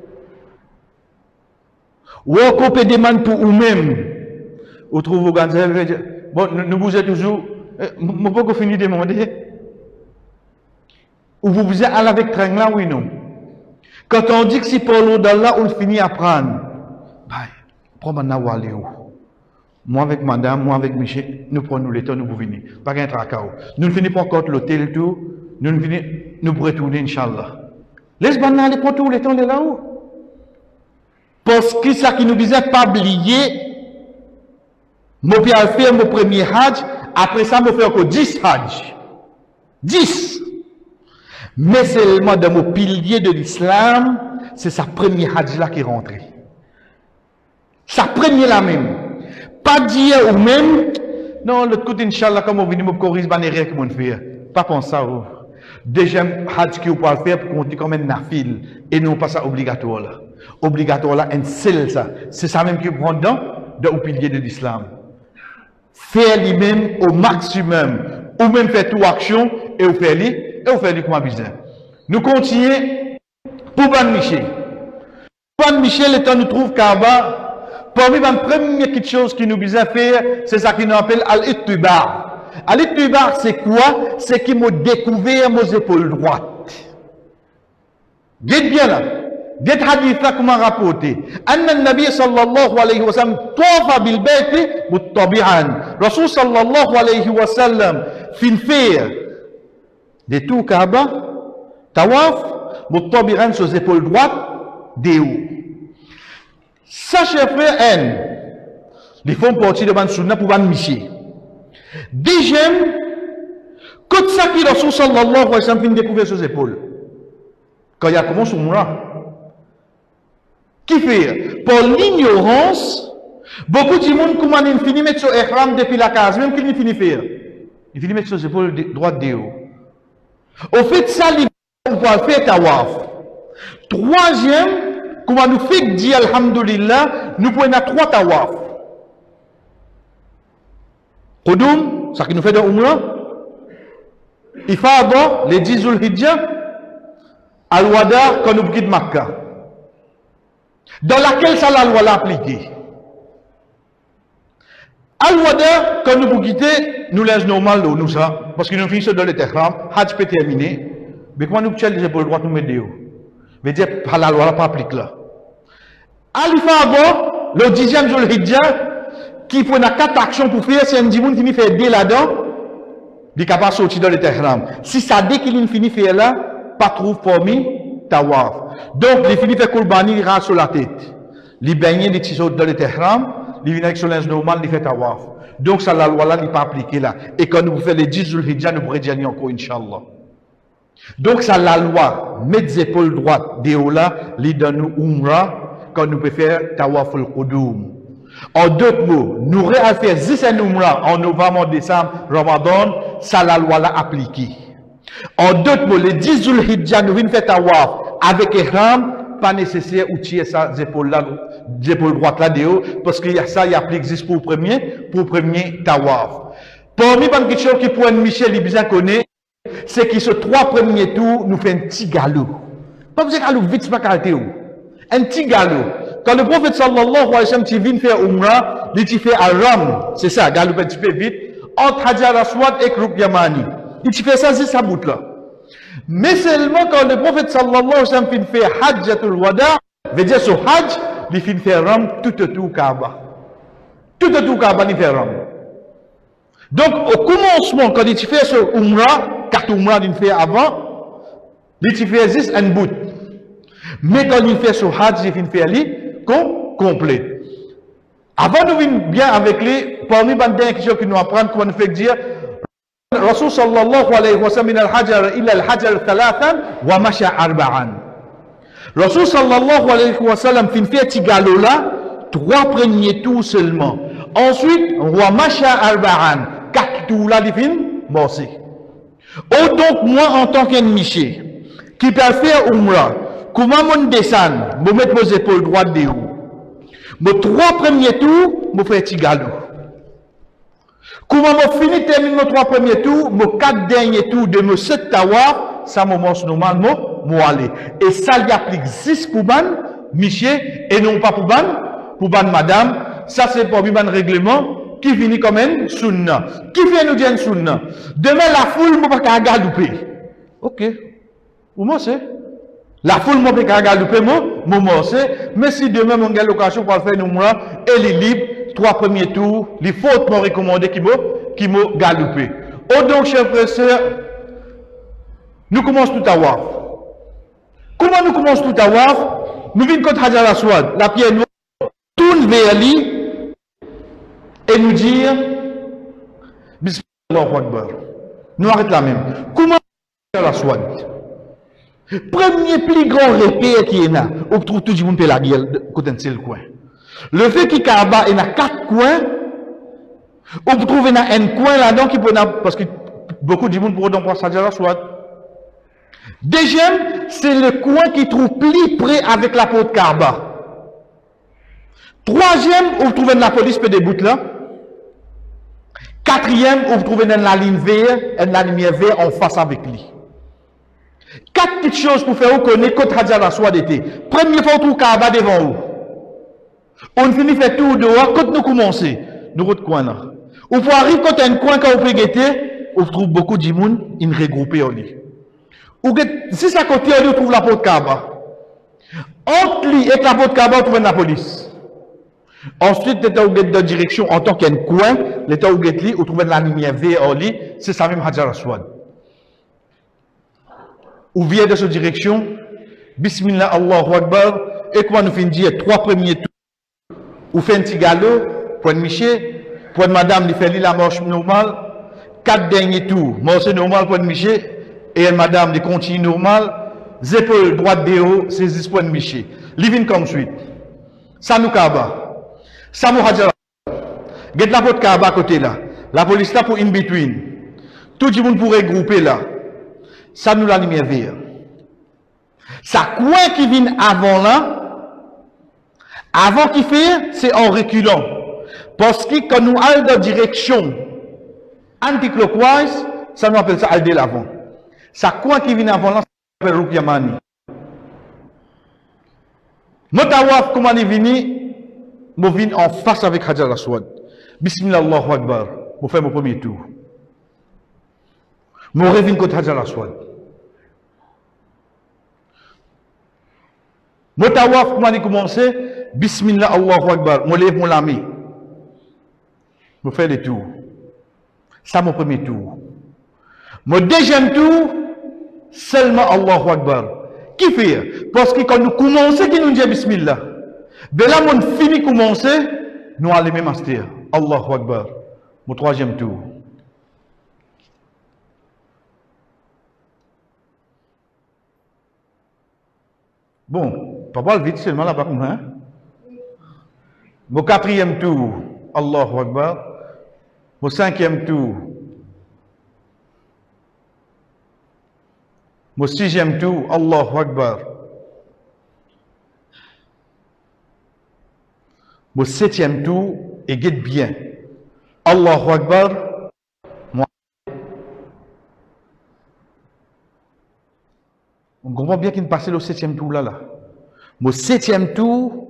Ou on peut demander pour nous-mêmes. Vous trouvez vous bon, nous vous êtes toujours, je ne peux pas finir de demander. Ou vous vous êtes allé avec train là, oui, non? Quand on dit que si pour l'eau d'Allah, on finit à prendre, bah, prenons où? Moi avec madame, moi avec Michel, nous prenons le temps, nous pouvons venir. Pas qu'un tracao. Nous ne finissons pas encore l'hôtel, tout. Nous ne finissons, nous pourrons retourner, Inch'Allah. Laisse-moi aller pour tout le temps de là-haut. Parce que ça qui nous disait pas oublier, je vais faire mon premier Hajj, après ça, je vais faire encore dix Hajj. dix. Mais seulement dans mon pilier de l'islam, c'est sa première Hajj là qui est rentrée. Sa première là même. Pas dire ou même, non, l'autre côté, Inch'Allah, comme on vient me corriger, je ne vais pas faire. Pas penser ça. Oh. Deuxième Hajj qui vous pouvez faire pour compter comme un nafil. Et non pas ça obligatoire là. Obligatoire là, un seul ça. C'est ça même qui prend dans, dans le pilier de l'islam. Faire lui-même au maximum. Ou même faire toute action et vous faire lui, et vous faire lui comme un business. Nous continuons pour Ban Michel. Ban Michel, le temps nous trouve Kaaba. Parmi la première chose qui nous besoin faire, c'est ça qui nous appelle Al-Ittiba. Al-Ittiba, c'est quoi? C'est qui m'a découvert mes épaules droites. Dites bien là. Dites hadith là comment rapporter. Anna Nabi sallallahu alayhi wa sallam tawafa bil bayti muttabi'an. Rasul sallallahu alayhi wa sallam fin faire des tours Kaaba, tawaf, muttabi'an sur les épaules droites, des hauts. Ça, chers frères, N, ils font partie de Ban Sunna pour Ban Miché. Deuxième, quand ça qui est Rasul sallallahu alayhi wa sallam fin découvrir ses épaules. Quand il y a commencé à mourir. Qui fait? Pour l'ignorance, beaucoup de monde, comment ils finissent mettre sur ihram depuis la case, même qu'ils finissent faire. Ils finissent mettre sur les épaules droites de haut. Au fait, ça, on va faire tawaf. Troisième, comment nous fait dire alhamdulillah, nous prenons trois tawaf. Qudum, ça qui nous fait de Umrah. Ifada, les dix Zulhijjah. Al-Wada, quand nous quittons Makkah. Dans laquelle ça la loi l'a appliquée. Al-Wada, quand nous quittons, nous laissons normal, nous ça, parce que nous finissons dans le Tehran, Hajj peut terminer, mais quand nous tient les épaules droites, nous mettons. Mais dire, la loi n'a pas appliqué là. Al-Ifada, le dixième Zulhijjah, qui prend quatre actions pour faire, c'est un dimoun qui fait deux là-dedans, il est capable de sortir dans le Tehran. Si ça dès qu'il finit de faire là, pas trouve parmi tawaf. Donc, il finit de faire Kulbani, il rase sur la tête. Il baigne, il tisse dans le Tehran, il vient avec son linge normal, il fait tawaf. Donc, ça, la loi là, n'est pas appliquée là. Et quand nous faisons les dix Zulhijjah, nous pourrons dire encore, Inch'Allah. Donc, ça, la loi, met les épaules droites, des hauts là, les donne nous umrah, quand nous pouvons faire tawaf al-Qudum. En d'autres mots, nous réallons faire dix umrah en novembre, en décembre, Ramadan, ça, la loi l'a appliquée. En d'autres mots, les dix Zulhijjah, nous venons faire tawaf avec ihram, pas nécessaire ou tirer ça, épaules là, épaules droites là, des hauts, parce qu'il y a ça, il applique juste pour le premier, pour le premier tawaf. Parmi les quelque chose qui pour Michel, il bien connaît, c'est que ce trois premiers tours nous fait un petit galop. Pas besoin de galop vite, c'est pas qualité. Un petit galop. Quand le prophète sallallahu alayhi wa sallam vient faire Umrah, il fait à Rome, c'est ça, galop un petit peu vite, entre Hajar Aswad et Rukn Yamani. Il fait ça, c'est sa bout là. Mais seulement quand le prophète sallallahu alayhi wa sallam vient faire Hajjatul Wada, veut dire sur Hajj, il vient faire Rome tout autour Kaaba. Tout autour Kaaba, il fait Rome. Donc, au commencement, quand il fait ce Umrah, quatre Umrah qu'il fait avant, il fait juste un bout. Mais quand il fait ce Hajj, il fait lui complet. Avant de venir bien avec lui, parmi les dernières questions que nous apprenons, comment nous fait dire, Rasul sallallahu alayhi wa sallam, al-hajar illa al-hajar thalathan wa masha arba'an. Rasul sallallahu alayhi wa sallam fin fait petit galop là, trois premiers tours seulement. Ensuite, wa masha arba'an, quatre tours là, il fin bossé. Oh donc moi en tant qu'ennemi qui peut faire Umrah, comment je descends, je mets mes épaules droites de haut. Mes trois premiers tours, je fais un petit galop. Comment je finis terminer mes trois premiers tours, mes quatre derniers tours de mes sept tawaf, ça me mange normalement, moi aller. Et ça y applique six pour ban, Miché, et non pas pour ban, pour ban madame. Ça c'est pour un règlement qui finit comme un sunna. Qui fait nous dire un sunna? Demain la foule ne peut pas galouper. Ok. Ou moi c'est? La foule ne peut pas galouper, moi, moi c'est. Mais si demain on a l'occasion pour faire nous moi, elle est libre, trois premiers tours, les fautes m'ont recommandé qui m'ont galouper. Oh donc, chers frères et sœurs, nous commençons tout à voir. Comment nous commençons tout à voir? Nous venons contre Hajar Aswad, la pierre noire, tourne vers lui, et nous dire, Bismillah Akbar. Nous arrêtons là même. Comment Hajar Aswad? Premier plus grand repère qui est là, où trouve tout le monde la gueule côté de ce coin. Le fait qu'il y a quatre coins, on trouve un coin là-dedans qui peut, parce que beaucoup de monde pourront donc passer à la soit. Deuxième, c'est le coin qui trouve plus près avec la porte Kaaba. Troisième, on trouve la police peut des bouts là. Quatrième, on trouve la ligne verte, la lumière verte en face avec lui. Quatre petites choses pour faire reconnaître contre Hajar Aswad d'été. Première fois, on trouve Kaaba devant vous. On finit faire tout dehors, quand nous commençons, nous autres coin là. Ou pour arriver quand un coin quand on peut guetter, on trouve beaucoup de monde, ils regroupés au lit. Ou si c'est à côté, on trouve la porte Kaaba. Entre lui et la porte Kaaba, on trouve la police. Ensuite, l'état où dans direction, en tant qu'un coin, l'état où lui, on trouve la lumière verte au lit, c'est ça même Hajar Aswad. Ou vient de cette direction, Bismillah Allahu Akbar, et comment nous finissons dire trois premiers tours. Ou fait un petit galop, pour une Miché, pour une madame, il fait la marche normale, quatre derniers tours, marche normale pour une Miché, et une madame, il continue normal, épaules droite de haut, c'est dix pour une Miché. Living comme suite. Ça nous Kaaba. Ça nous Hajar. Get la porte Kaaba à côté là. La police là pour in between. Tout le monde pourrait grouper là. Ça nous la lumière verte. Ça coin qui vient avant là, Avant qu'il fait, c'est en reculant. Parce que quand nous allons dans la direction anti-clockwise, ça nous appelle ça aller de l'avant. Ça quoi qui vient avant là, ça s'appelle Ruqya Mani. Motawaf, comment il vient, je viens en face avec Hajar al-Aswad. Bismillah, Allahu Akbar. Je fais mon premier tour. Je reviens contre Hajar al-Aswad. Motawaf, comment il commence, Bismillah, Allahu Akbar. Je lève mon lami. Je fais le tour. Ça, mon premier tour. Mon deuxième tour, seulement Allahu Akbar. Qui fait? Parce que quand nous commençons, qui nous dit Bismillah. De là, on finit de commencer, nous allons même master. Allahu Akbar. Mon troisième tour. Bon, pas mal vite seulement là-bas. Hein? Mon quatrième tour. Allahu Akbar. Mon cinquième tour. Mon sixième tour, Allahu Akbar. Mon septième tour, et guette bien. Allahu Akbar. On comprend bien qu'il ne passait le septième tour là. là. Mon septième tour,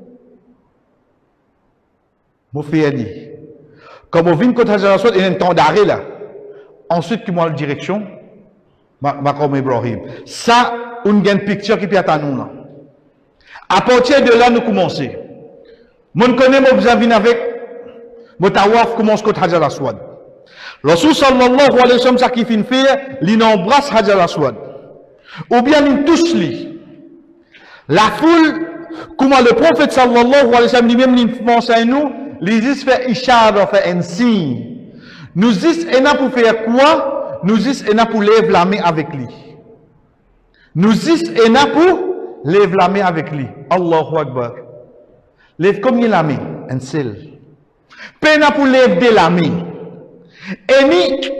mon fait Comme on vient contre Hajar al-Aswad, il y a un temps d'arrêt là. Ensuite, qui m'a la direction, Maqam Ibrahim. Ça, on a une picture qui peut être à nous. Là. À partir de là, nous commençons. Mon connaît, mon besoin avec mon tawaf commence contre Hajar al-Aswad. Rasul sallallahu alayhi wa sallam, ça qui fait faire, il embrasse Hajar al-Aswad. Ou bien il touche lui. La foule, comment le prophète sallallahu alayhi wa sallam, lui-même, il m'enseigne nous, il dit fait ishara, fait un signe. Nous dit, et n'a pour faire quoi? Nous dis et n'a pour lever la main avec lui. Nous dis et n'a pour lever la main avec lui. Allahu Akbar. Lève combien la main? Un seul. Peine pour lever la main. Et ni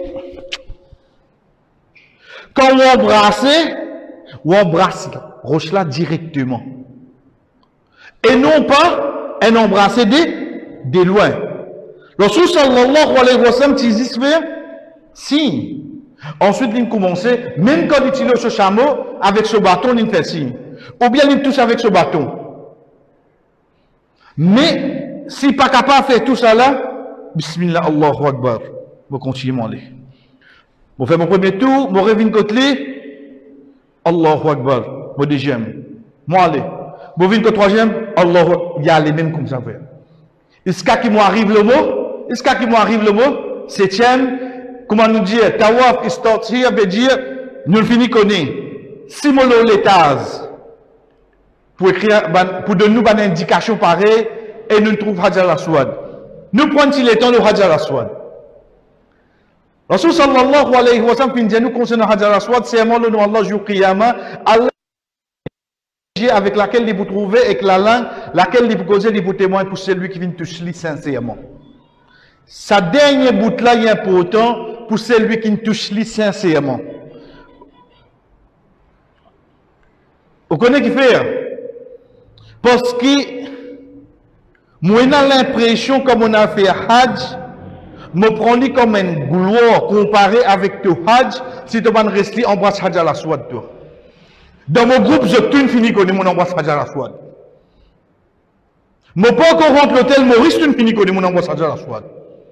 quand on embrasse, on embrasse roche là directement. Et non pas un embrasser de, de loin. Lorsque sallallahu alayhi wa sallam dit si. Ensuite, il commence, même quand il tire ce chameau, avec ce bâton, il fait signe. Ou bien il touche avec ce bâton. Mais, s'il n'est pas capable de faire tout ça là, Bismillah, Allahu Akbar. Je continue à aller. Je fais mon premier tour, je reviens côté, Allahu Akbar. Je deuxième. Je aller. Je reviens côté troisième, Allahu Akbar. Il y a les mêmes comme ça. Est-ce qu'il m'arrive le mot? Est-ce qu'il m'arrive le mot? Septième. Comment nous dire, Tawaf is start here, veut dire, nous finissons connaître. Simolo l'étage. Pour écrire, pour donner nous une indication pareille, et nous trouvons Hajar al-Aswad. Nous prenons le temps de Hajar al-Aswad. Rasul sallallahu alayhi wa sallam, dit nous concernant Hajar al-Aswad, c'est un mot le nom Allah, jour Qiyamah, Allah, avec laquelle il vous trouvez, avec la langue, laquelle il vous causez, il vous témoigne pour celui qui vient toucher sincèrement. Sa dernière bout là est important pour celui qui ne touche lui sincèrement. Vous connaissez qui fait? Parce que moi j'ai l'impression comme on a fait Hajj, me prend comme une gloire comparé avec le Hajj si tu vas rester embrasse Hajar al-Aswad. Dans mon groupe, je tout fini connaître mon embrasse Hajar al-Aswad. Je ne peux pas encore rentrer l'hôtel Maurice, tout fini connaître mon embrasse Hajar al-Aswad.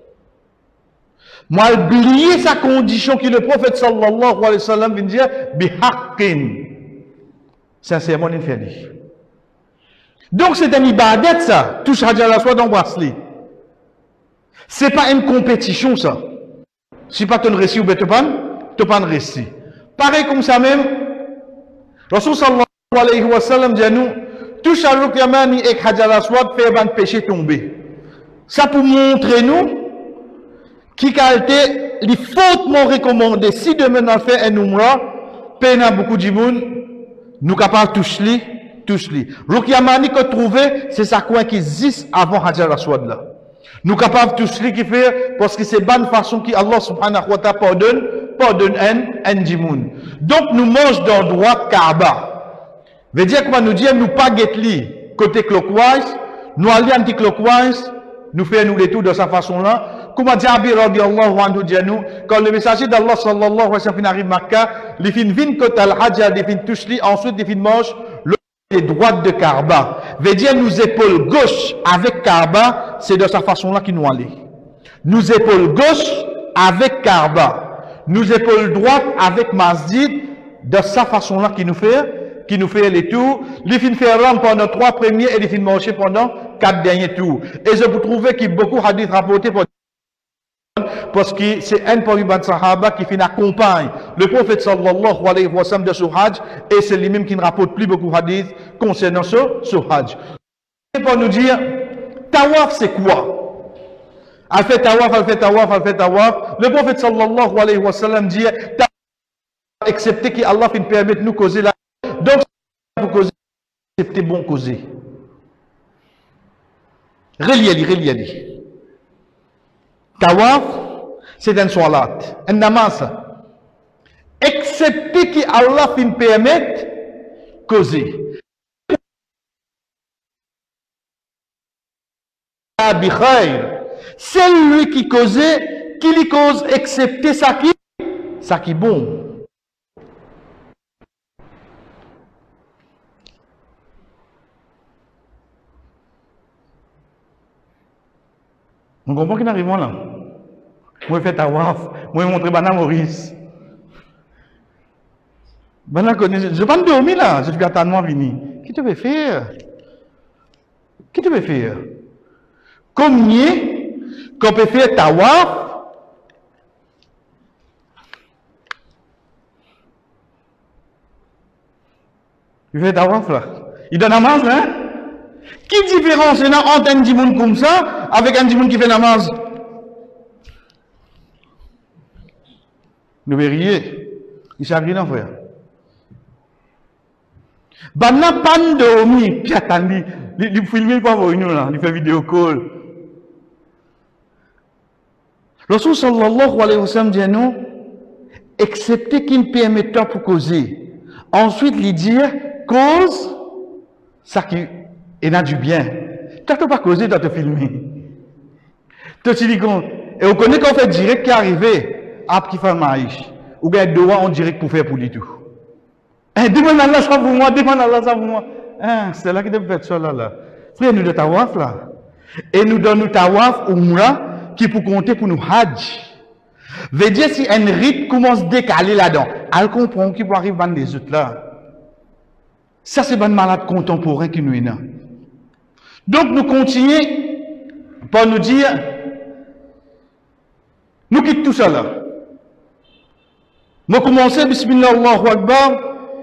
Moi, oublié sa condition que le prophète sallallahu alayhi wa sallam vient dire, bihaqqin. Sincèrement, il fait dit. Donc, c'est un ibadat, ça. Touche Hajar al-Aswad d'embrasser. C'est pas une compétition, ça. Si pas ton récit ou ben pas, tu pas un récit. Pareil comme ça même, Rasul sallallahu alayhi wa sallam dit à nous, touche à Ruqya Mani et Hajar al-Aswad fait un péché tomber. Ça pour montrer nous, qui qualité, les fautement recommandé, si demain on fait un umrah, peine à beaucoup de monde, nous capables de toucher, toucher. Ruqya Mani qu'on trouvé, c'est ça quoi qui existe avant Hajar al-Aswad là. Nous capables de toucher qui fait, parce que c'est bonne façon qui Allah subhanahu wa ta'ala pardonne, pardonne un, un djimoun. Donc nous mangeons dans le droit Kaaba. Veut dire comment nous dire, nous pas get li côté clockwise, nous allons anti-clockwise, nous faisons nous les tours de cette façon-là. Comme Jabir radiallahu anhu dit nous, quand le messager d'Allah sallallahu alayhi wa sallam arrive à Makkah, les fins vin côté al-Hajj, les fins touchli, ensuite les fins manche, les droites de Kaaba. Veut dire nous épaules gauche avec Kaaba, c'est de cette façon-là qu'il nous allait. Nous épaules gauche avec Kaaba. Nous épaules droite avec Masjid, de cette façon-là qu'il nous fait, qui nous fait les tours. Les fins fait rang pendant trois premiers et les fins marcher pendant quatre derniers tours. Et je vous trouvais qu'il y a beaucoup de hadiths rapportés pour parce que c'est un parmi les sahaba qui finit accompagne le prophète sallallahu alayhi wa sallam de ce hajj et c'est lui-même qui ne rapporte plus beaucoup de hadiths concernant ce, ce hajj. Et pour nous dire, tawaf c'est quoi? Elle fait tawaf, elle fait tawaf, elle fait tawaf. Le prophète sallallahu alayhi wa sallam dit, excepté qu'Allah finit permettre de nous causer là. Donc, pour causer, c'est bon causer. Reliez-les, reliez-les. Tawaf, c'est un salat, un namaz. Excepté qu'Allah fin permette causer. C'est lui qui causait, qui lui cause, excepté ça qui, ça qui bon. On comprend qu'il n'arrive pas là. Moi, je fais tawaf. Moi, je montre Bana Maurice. Bana connaît. Je ne vais pas dormir là. Je suis à moi venir. Qu'est-ce que tu veux faire? Qu'est-ce que tu veux faire? Combien qu'on peut faire tawaf? Il fait tawaf là. Il donne namaz hein? Quelle différence il y a entre un djimoun comme ça avec un djimoun qui fait namaz? Nous verrions. Il s'est rien à faire. Banna pan dormi, puis attendez, il filme pas pour nous là, il fait vidéo call. Rasul sallallahu alayhi wa sallam dit nous, excepté qu'il permet toi pour causer. Ensuite, il dit, cause, ça qui est a du bien. Tu n'as pas causé, tu as te filmer. Tu te dis qu'on, et on connaît qu'on fait direct qui est arrivé, après qui fait maïch, ou bien doigt on direct pour faire pour lui tout. Eh, demande Allah ça pour moi, demande Allah ça pour moi. Hein, c'est là qui devait faire ça là, là. Frère, nous de tawaf là. Et nous donnons tawaf ou moula qui pour compter pour nous hajj. Veut dire si un rite commence à décaler là-dedans, elle comprend qui peut arriver dans les autres là. Ça c'est un malade contemporain qui nous est là. Donc nous continuons par nous dire, nous quittons tout ça là. Nous commençons, bismillah, Allahu Akbar.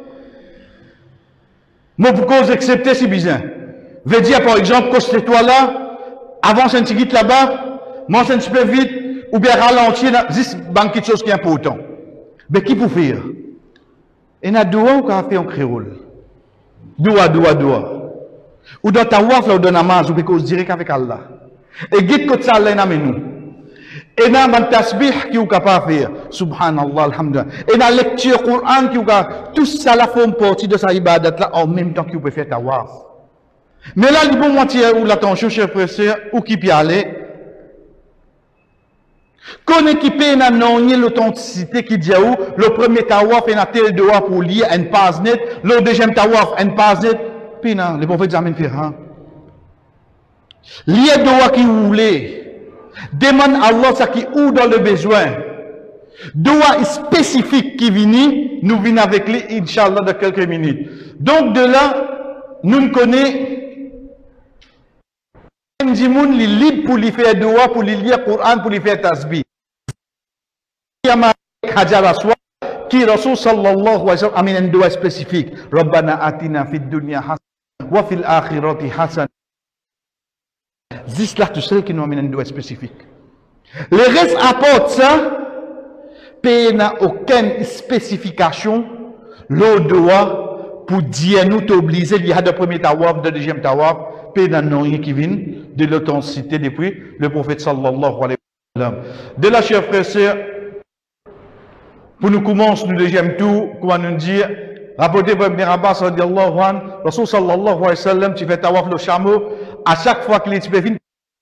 Moi, pour cause accepter, c'est bizarre. Veut dire, par exemple, que c'est toi là, avance un petit vite là-bas, mange un petit peu vite, ou bien ralentir, juste banquer de choses qui est important. Mais qui peut faire? Il y a deux ou qu'on fait en créole. Doua, doua, doua. Ou dans ta waf, là, ou dans la namaz, ou bien cause direct avec Allah. Et guide que ça, là, nous. Et dans le tasbih qui est capable de faire, subhanallah, alhamdulillah. Et dans la lecture Coran qui est capable, tout ça la forme partie de sa ibadat là, en même temps qu'il peut faire tawaf. Mais là, il y a une moitié où l'attention, chers frères et sœurs, où qui peut aller. Qu'on équipe n'a non l'authenticité qui dit où, le premier tawaf est un tel doigt pour lire un passe net, le deuxième tawaf un passe net, puis non, le prophète Zamin Ferrand. Lire doigt qui voulait. Demande à Allah ce qui est où dans le besoin. Doua spécifique qui vient, nous venons avec lui, Inch'Allah, dans quelques minutes. Donc de là, nous connaissons un djimoun li libre pour lui faire doua, pour lui lire Coran, pour lui faire tasbih. Il y a Hajar Aswad qui Rasul sallallahu alayhi wa sallam amène un doua spécifique. Rabbana atina fid dunya hasan wa fil akhirati hasan. Zis là, tu sais qui nous amène un doigt spécifique. Le reste apporte ça, mais n'a aucune spécification, le doigt, pour dire nous t'obliger, il y a de premier tawaf, de deuxième tawaf, mais n'a rien qui vient de l'authenticité depuis le prophète sallallahu alayhi wa sallam. De là, chers frères et sœurs, pour nous commencer le deuxième tour, comment nous dire, rapporté par Ibn Abbas, radiallahu anhu, Rasul sallallahu alayhi wa sallam, tu fais tawaf le chameau, à chaque fois que l'Éthiopie vient,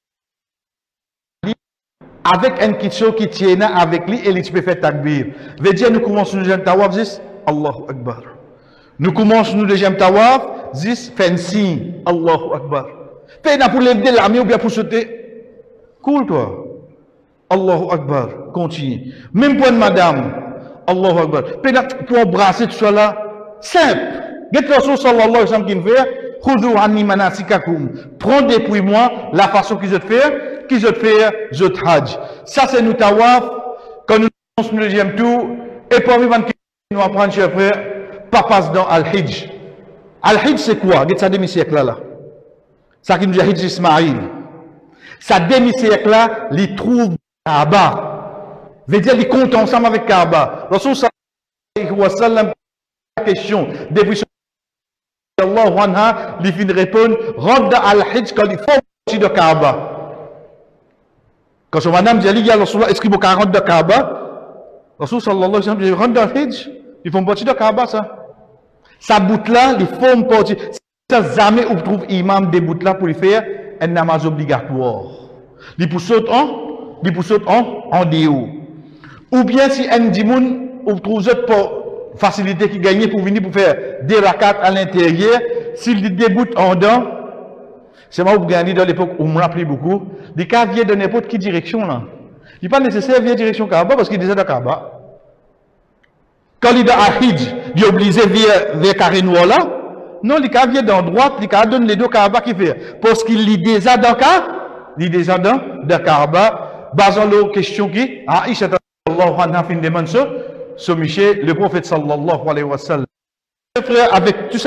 avec une question qui tient avec lui, et l'Éthiopie fait takbir. Veut dire, nous commençons le deuxième tawaf, dis Allahu Akbar. Nous commençons le deuxième tawaf, dis fait un signe, Allahu Akbar. Puis, pour lever l'armée ou bien pour sauter. Cool, toi. Allahu Akbar. Continue. Même pour une madame. Allahu Akbar. Puis, pour embrasser tout ça là, simple. Get le Rasul sallallahu alayhi wa sallam qui me fait, Khudhu anni manasikakum. Prends depuis moi la façon qu'ils ont fait, qu'ils ont fait, je hajj. Ça, c'est nous tawaf, quand nous commençons le deuxième tour, et parmi les questions nous apprendre, chers frères, pas passe dans Al-Hijj. Al-Hijj, c'est quoi? Get ça demi-siècle là, là. Ça qui nous dit Hijj Ismaïl. Ça demi-siècle là, il trouve Kaaba. Veut dire, il compte ensemble avec Kaaba. Rasul sallallahu alayhi wa sallam, la question, depuis Allah anha, il finit de répondre, rentre dans Al-Hijj quand il faut partir de Kaaba. Quand son madame dit, il y a Rasul, est-ce qu'il faut rentre de Kaaba? Rasul sallallahu alayhi wa sallam dit, rentre dans Al-Hijj, ils font partir de Kaaba, ça. Sa bout là, ils font partir. Jamais on trouve imam des bouts là pour lui faire un namaz obligatoire. Il pour sauter en, il pour sauter en, en déo. Ou bien si un dimoun, on trouve pour facilité qui gagne pour venir pour faire des rakats à l'intérieur, s'il déboute en dedans, c'est moi vous gagnez dans l'époque où on me rappelle beaucoup, des cas viennent de n'importe quelle direction là. Il n'est pas nécessaire de venir direction Kaaba parce qu'il est déjà dans Kaaba. Quand il est dans Al-Hijj, il est obligé de venir vers Carré Noir là. Non, il vient dans droite, il donne les deux Kaaba qui fait. Parce qu'il lit déjà dans Kaaba, il lit déjà dans le Kaaba, basant la question qui, Aïcha sallallahu alayhi wa demande ça, ce Michel, le prophète sallallahu alayhi wa sallam. Frère, avec tout ça,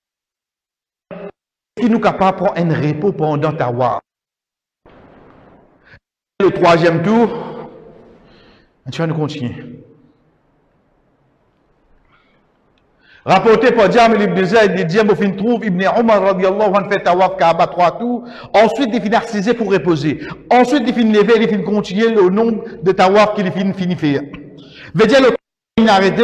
qui nous capable de prendre un repos pendant Tawaf. Le troisième tour, tu vas nous continuer. Rapporté par Jamil ibn Zayd, il dit, il trouve Ibn Omar radiallahu anhu fait tawaf Kaaba trois tours. Ensuite, il finit assiser pour reposer. Ensuite, il finit lever, il finit continuer le nombre de tawaf qu'il finit fini faire. Veut dire, le il arrêté,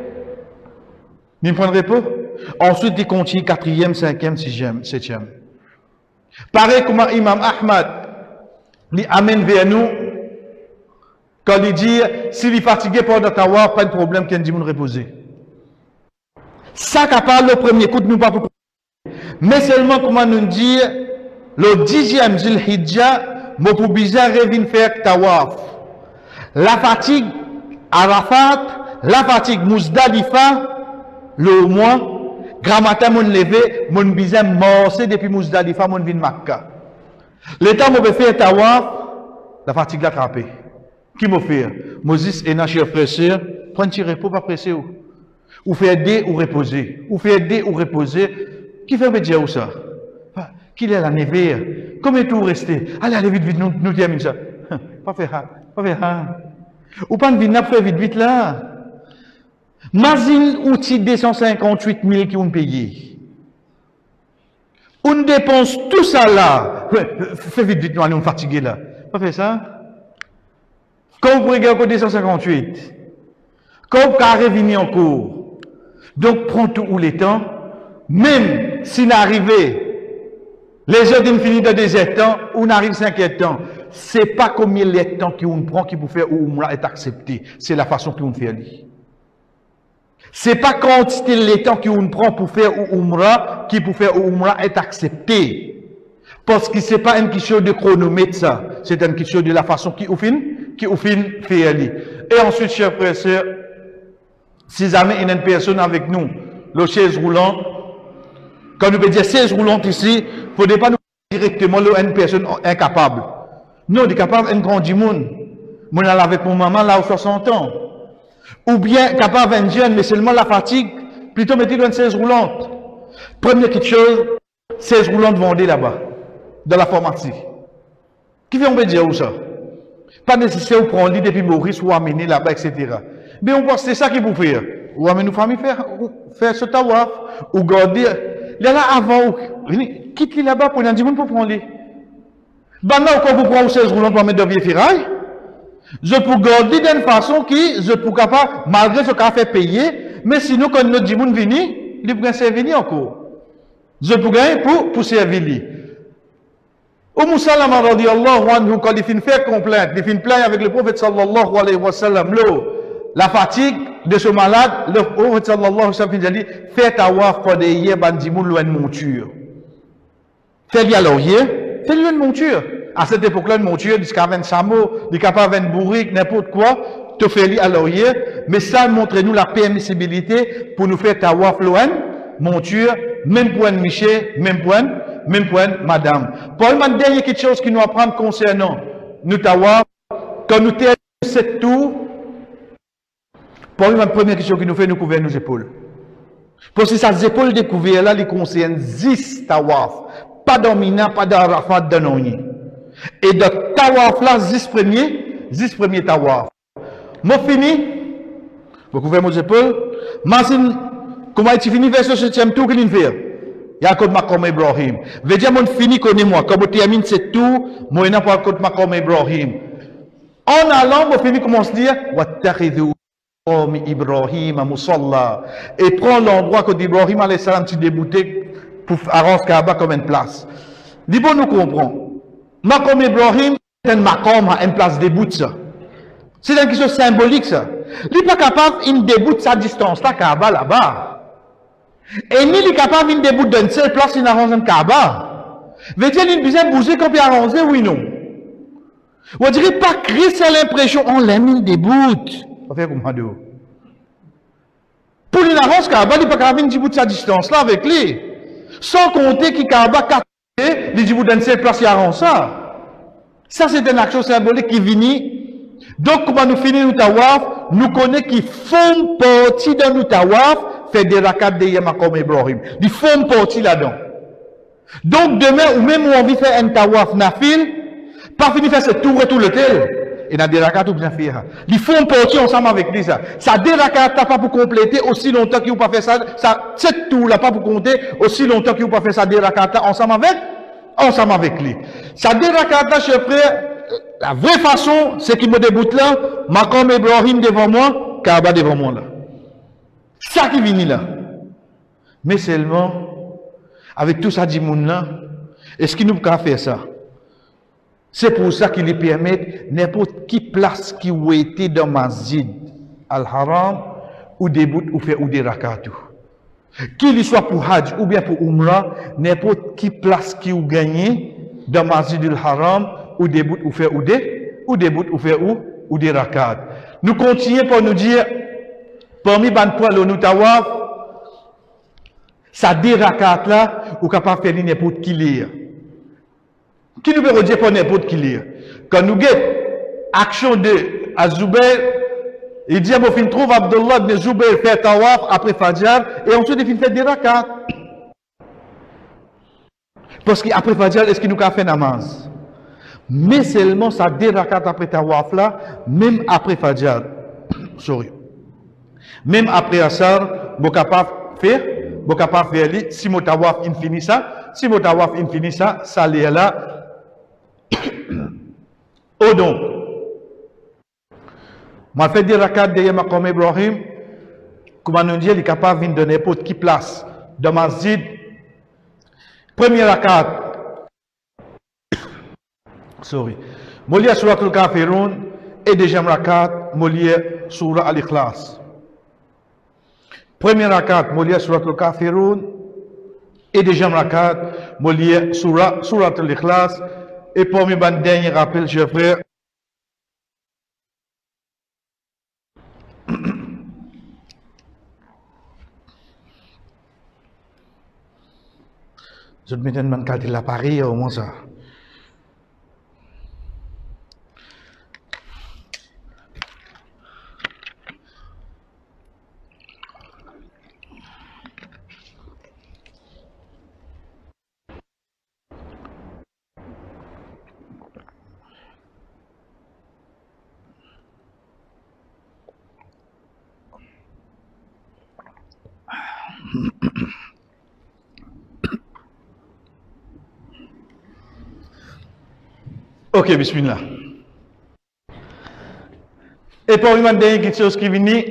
il prend le repos. Ensuite, il continue quatrième, cinquième, sixième, septième. Pareil comme Imam Ahmad, il amène vers nous, quand il dit, s'il est fatigué pendant le tawaf, pas de problème, qu'il dit, il reposer. Ça capable le premier coup de nous pas pour mais seulement comment nous dire le dixième Zul-Hijja mo pour bizarre revient faire tawaf la fatigue Arafat la fatigue Muzdalifa le mois grand matin mon lever mon bizarre morcé depuis Muzdalifa mon vin Makka le temps mo faire tawaf la fatigue l'attraper qui m'a fait Moses et Nachir frère prendre tirer pour pas presser où ou faire aider ou reposer, ou faire aider ou reposer, qui fait me dire où ça? Qu'il est la nevère, combien de temps rester? Allez, allez vite, vite, nous, nous terminons ça. Pas faire ça, pas faire ça. Ou pas de venir faire vite, vite là. Imagine outil deux cent cinquante-huit mille qui ont payé. On dépense tout ça là. Fais vite, vite, nous allons fatiguer là. Pas faire ça. Quand vous regardez deux cent cinquante-huit, quand vous revenez en cours, donc, prends tout ou les temps, même s'il arrivait, les heures d'infini de deuxième temps, on arrive cinquième temps, c'est pas combien les temps qu'on prend qui pour faire ou Oumra est accepté, c'est la façon qu'on fait lui. C'est pas quantité les temps qu'on prend pour faire ou Oumra qui pour faire ou Oumra est accepté. Parce que c'est pas une question de chronomètre ça, c'est une question de la façon qui ou fin, qui ou fin fait lui. Et ensuite, chers frères et sœurs, si jamais il y a une personne avec nous, le chaise roulante, quand nous veut dire chaise roulante ici, il ne faudrait pas nous dire directement une personne incapable. Non, il est capable d'un grand monde. Moi, là avec mon maman, là, à soixante ans. Ou bien capable d'un jeune, mais seulement la fatigue, plutôt mettez-le une chaise roulante. Première petite chose, chaise roulante vendée là-bas, dans la pharmacie. Qui vient me dire où ça? Pas nécessaire de prendre l'idée depuis Maurice ou amener là-bas, et cetera. Mais on pense que c'est ça qu'il faut faire. Ou amener nos familles faire, faire ce tawaf, ou garder. Il y a là avant, quitte-le là-bas pour un dimanche pour prendre les. Ben là, quand vous prenez seize roulants pour mettre de vieux ferraille, je peux garder d'une façon qui, je peux capable, malgré ce qu'a fait payer, mais sinon, quand notre dimanche vient, il peut servir encore. Je peux gagner pour, pour servir. Umm Salama radiyallahu anhu, quand il finit faire complainte, il finit plaindre avec le prophète sallallahu alayhi wa sallam, la fatigue de ce malade, le prophète sallallahu alayhi wa sallam a dit, fais tawaf pour des yeux, bandimou, loin de monture. Fais-lui à l'oreiller, fais-lui une monture. À cette époque-là, une monture, jusqu'à vingt samo, du capable vingt bourriques, n'importe quoi, te fais-lui à l'oreiller. Mais ça montre-nous la permissibilité pour nous faire tawaf loin, monture, même pour un miché, même pour un, même pour un madame. Pour une dernière quelque chose qui nous apprend concernant nous tawaf, quand nous terminons cette tour, pour une première question qui nous fait, nous couvrir nos épaules. Parce que ces épaules découvertes là, les concernent dix tawaf. Pas d'Amina, pas d'Arafat, de Noni. Et de tawaf là, dix premiers, dix premiers tawaf. Moi fini, vous couvrez mes épaules. Imagine comment tu finis vers ce septième tour qu'il fait. Il y a un code Maqam Ibrahim. Veut dire, mon fini connais-moi. Quand vous terminez ce tour, moi, il n'y a pas un code Maqam Ibrahim. En allant, vous finissez comment se dire, Wattakhidhu Ibrahim Musalla. Et prends l'endroit que d'Ibrahim alayhi salam, tu déboutais pour arranger Kaaba comme une place. Dis bon, nous comprenons. Maqam Ibrahim, c'est un maqam, une place déboute ça. C'est une question symbolique ça. Il n'est pas capable de déboute sa distance là, Kaaba là-bas. Et ni il est capable de déboute d'une seule place, il arrange un Kaaba. Veut dire, il a besoin de bouger quand il arranger, oui, non. On dirait pas créer, c'est l'impression, on l'aime, il déboute. On fait comme ça. Pour lui arrange Kaaba, il n'est pas capable de déboute sa distance là avec lui. Sans compter qu'il Kaaba quatre il dit, vous donnez cette place, il arrange ça. Ça, c'est une action symbolique qui vient. Donc, comment nous finissons nous tawaf, nous connaissons qui font partie de nous tawaf, fait des rakats de Yamakom Ibrahim. Ils font partie là-dedans. Donc, demain, ou même où on vit faire un tawaf nafil, pas fini faire ce tour et tout le tel, et dans des rakats tout bien faire. Ils font partie ensemble avec lui, ça. Ça, des rakats, pas pour compléter aussi longtemps qu'ils n'ont pas fait ça, ça, cette tour là, pas pour compter aussi longtemps qu'ils n'ont pas fait ça, des rakats ensemble avec, ensemble avec lui. Ça, des rakats, chers frères, la vraie façon, c'est qu'il me déboute là, Maqam Ibrahim devant moi, Kaaba devant moi là. Ça qui vient là. Mais seulement, avec tout ça dit moun là, est-ce qu'il nous peut faire ça? C'est pour ça qu'il lui permet n'importe qui place qui ou été dans Masjid Al-Haram, ou déboute ou fait ou des rakatou. Qu'il soit pour Hajj ou bien pour Umrah, n'importe qui place qui ou gagné dans Masjid Al-Haram, ou des bouts ou faire ou des ou des bouts ou faire ou ou des rakats. Nous continuons pour nous dire parmi ban poil au tawaf ça des rakats là ou capable faire n'importe qui lire. Qui nous peut dire pour n'importe qui lire. Quand nous guette action de Azubair, il dit mon fin trouve Abdullah ibn Zubair faire tawaf après Fajr et ensuite il fait des rakats. Parce qu'après Fajr est-ce qu'il nous a fait namaz? Mais seulement ça des rakats après tawaf là, même après Fajr. Sorry. Même après Asar, vous capable faire, vous capable faire li, si mon tawaf infini ça, si mon tawaf infini ça, ça l'est là. Oh donc. Moi fait des rakats de Maqam Ibrahim, comment nous dire, il est capable de donner n'importe qui place dans masjid. Premier rakat. Sorry. Molia Surat al-Kafirun et deuxième rakat, Molia Surat al-Ikhlas. Premier rakat, Molia Surat al-Kafirun et deuxième rakat, Molia Surat, Surat al-Ikhlas. Et pour mes dernier rappel, je frère, je me mets dans le l'appareil au moins ça. Ok, bismillah. Et pour une dernière chose qui vient,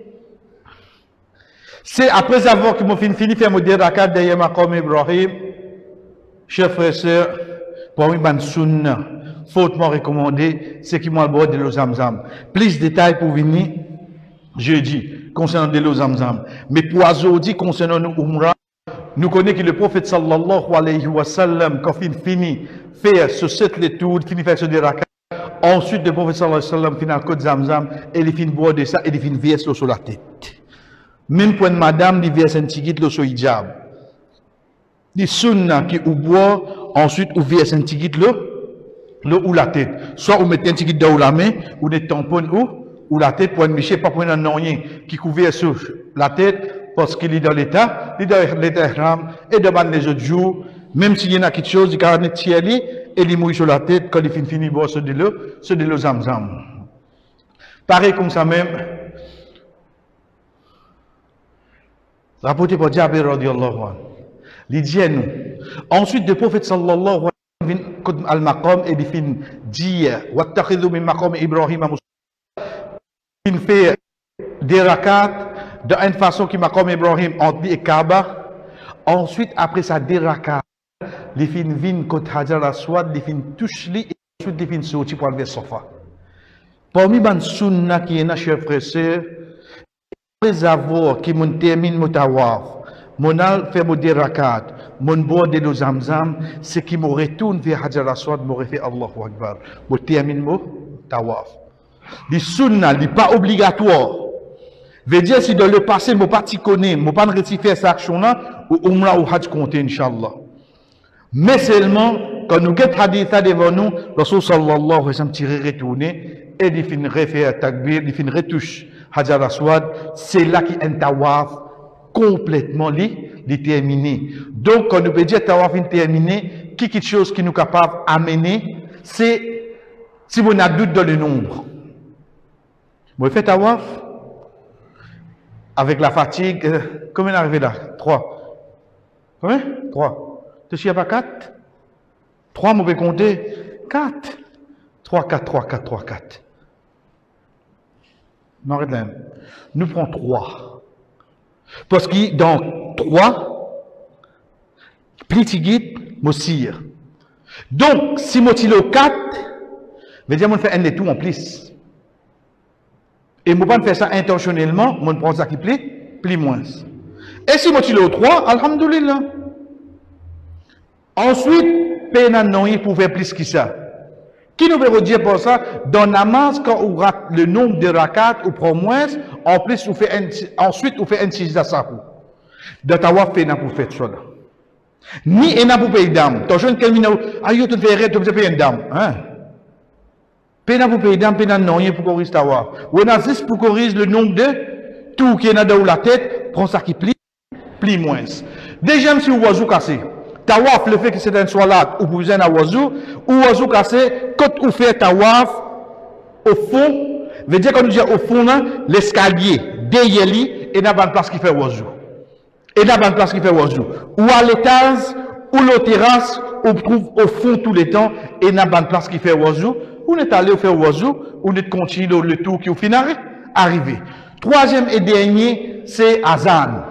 c'est après avoir que mon fini fini faire mon rakat derrière Maqam Ibrahim, chers frères et sœurs, Parmi les sunna, fautement recommandé, c'est qui m'a le de l'eau zamzam. Plus de détails pour venir jeudi concernant de l'eau zamzam. Mais pour aujourd'hui, concernant nous, Umrah, nous connaissons que le prophète sallallahu alayhi wa sallam, quand il finit faire ce sept les tours, finit faire ce dérakat, ensuite le prophète sallallahu alayhi wa sallam finit à côte zamzam, et il finit boire de ça, et il finit verser l'eau sur la tête. Même pour une madame, il verse un tigit l'eau sur hijab. Les sunna qui ou boit, ensuite ou verse un tigit l'eau, l'eau ou la tête. Soit vous mettez un tigit dans la main, ou des tampons ou, ou la tête pour une miché, pas pour un rien qui couvert sur la tête, parce qu'il est dans l'état, il est dans l'état ihram, et devant les autres jours, même s'il y en a quelque chose, il y a un tiers, et il mouille sur la tête, quand il finit fini boire ce de l'eau, ce de l'eau zamzam. Pareil comme ça même, rapporté par Jabir radiallahu anhu. Il dit à nous. Ensuite, le prophète sallallahu alayhi wa sallam, al-maqam, et il fait dire, wattakhidhu min maqam Ibrahim, il fait des rakats de une façon qui maqam Ibrahim entre lui et Kaaba. Ensuite, après ça, des rakats, il fait une vine contre Hajar Aswad, il fait une touche li, et ensuite il fait une sortie pour aller vers Safa. Parmi les sunna qui est là, chers frères et sœurs, les avoirs qui m'ont terminé mon tawaf, mon al fait mon dérakat, mon bois de l'eau zamzam, ce qui me retourne vers Hajar Aswad, m'aurait fait Allahu Akbar. Mon termine mon tawaf. Les sunna, n'est pas obligatoire. Veut dire si dans le passé, mon pas t'y connais, mon pas ne faire cette action-là, ou umrah ou hajj compter, Inch'Allah. Mais seulement, quand nous guettons hadith devant nous, le Rasul sallallahu alayhi wa sallam tire retourner, et il finit refaire takbir, il finit retouche Hajar Aswad, c'est là qu'il y a un tawaf complètement li, li terminé. Donc, quand nous peut dire tawaf est terminé, qui quelque chose qui nous est capable d'amener, c'est si vous n'avez doute dans le nombre. Vous faites tawaf avec la fatigue, euh, combien arrivé là? Trois. Combien? Trois. Tu sais, il n'y a pas quatre? Trois, vous pouvez compter? Quatre. Trois, quatre, trois, quatre, trois, quatre. Non, arrête là. Nous prenons trois. Parce que dans trois, plus tu guides, moi donc, si moi tire au quatre, veut dire que je fais un des tout en plus. Et moi pas faire ça intentionnellement, moi prends ça qui plaît, plus moins. Et si moi tire au trois, alhamdoulilah. Ensuite, peine non pour faire plus que ça. Qui nous veut dire pour ça? Dans namaz, quand on rate le nombre de rakats, ou prend moins, en plus, on fait un, ensuite, on fait un sijda sakou. Dans ta waf, peine pour faire ça. Ni ena pour payer d'âme. T'as jeune quelqu'un ah, yo, tu fais rien, tu peux payer une dame. Hein? Peine pour payer d'âme, peine non, pour corriger ta waf. Ou on a juste pour corriger le nombre de tout qui est dans la tête, prends ça qui plie, plie moins. Déjà, si vous oiseau cassé, tawaf, le fait que c'est un soilat, ou vous avez un oiseau, ou oiseau cassé, quand vous faites tawaf, au fond, veut dire qu'on dit au fond, l'escalier, derrière lui, et n'a pas de place qui fait oiseau. Et n'a pas de place qui fait oiseau. Ou à l'étage, ou la terrasse, on trouve au fond tout le temps, et n'a pas de place qui fait oiseau. On est allé faire oiseau, on est continué le tour qui au final arrivé. Troisième et dernier, c'est Azan.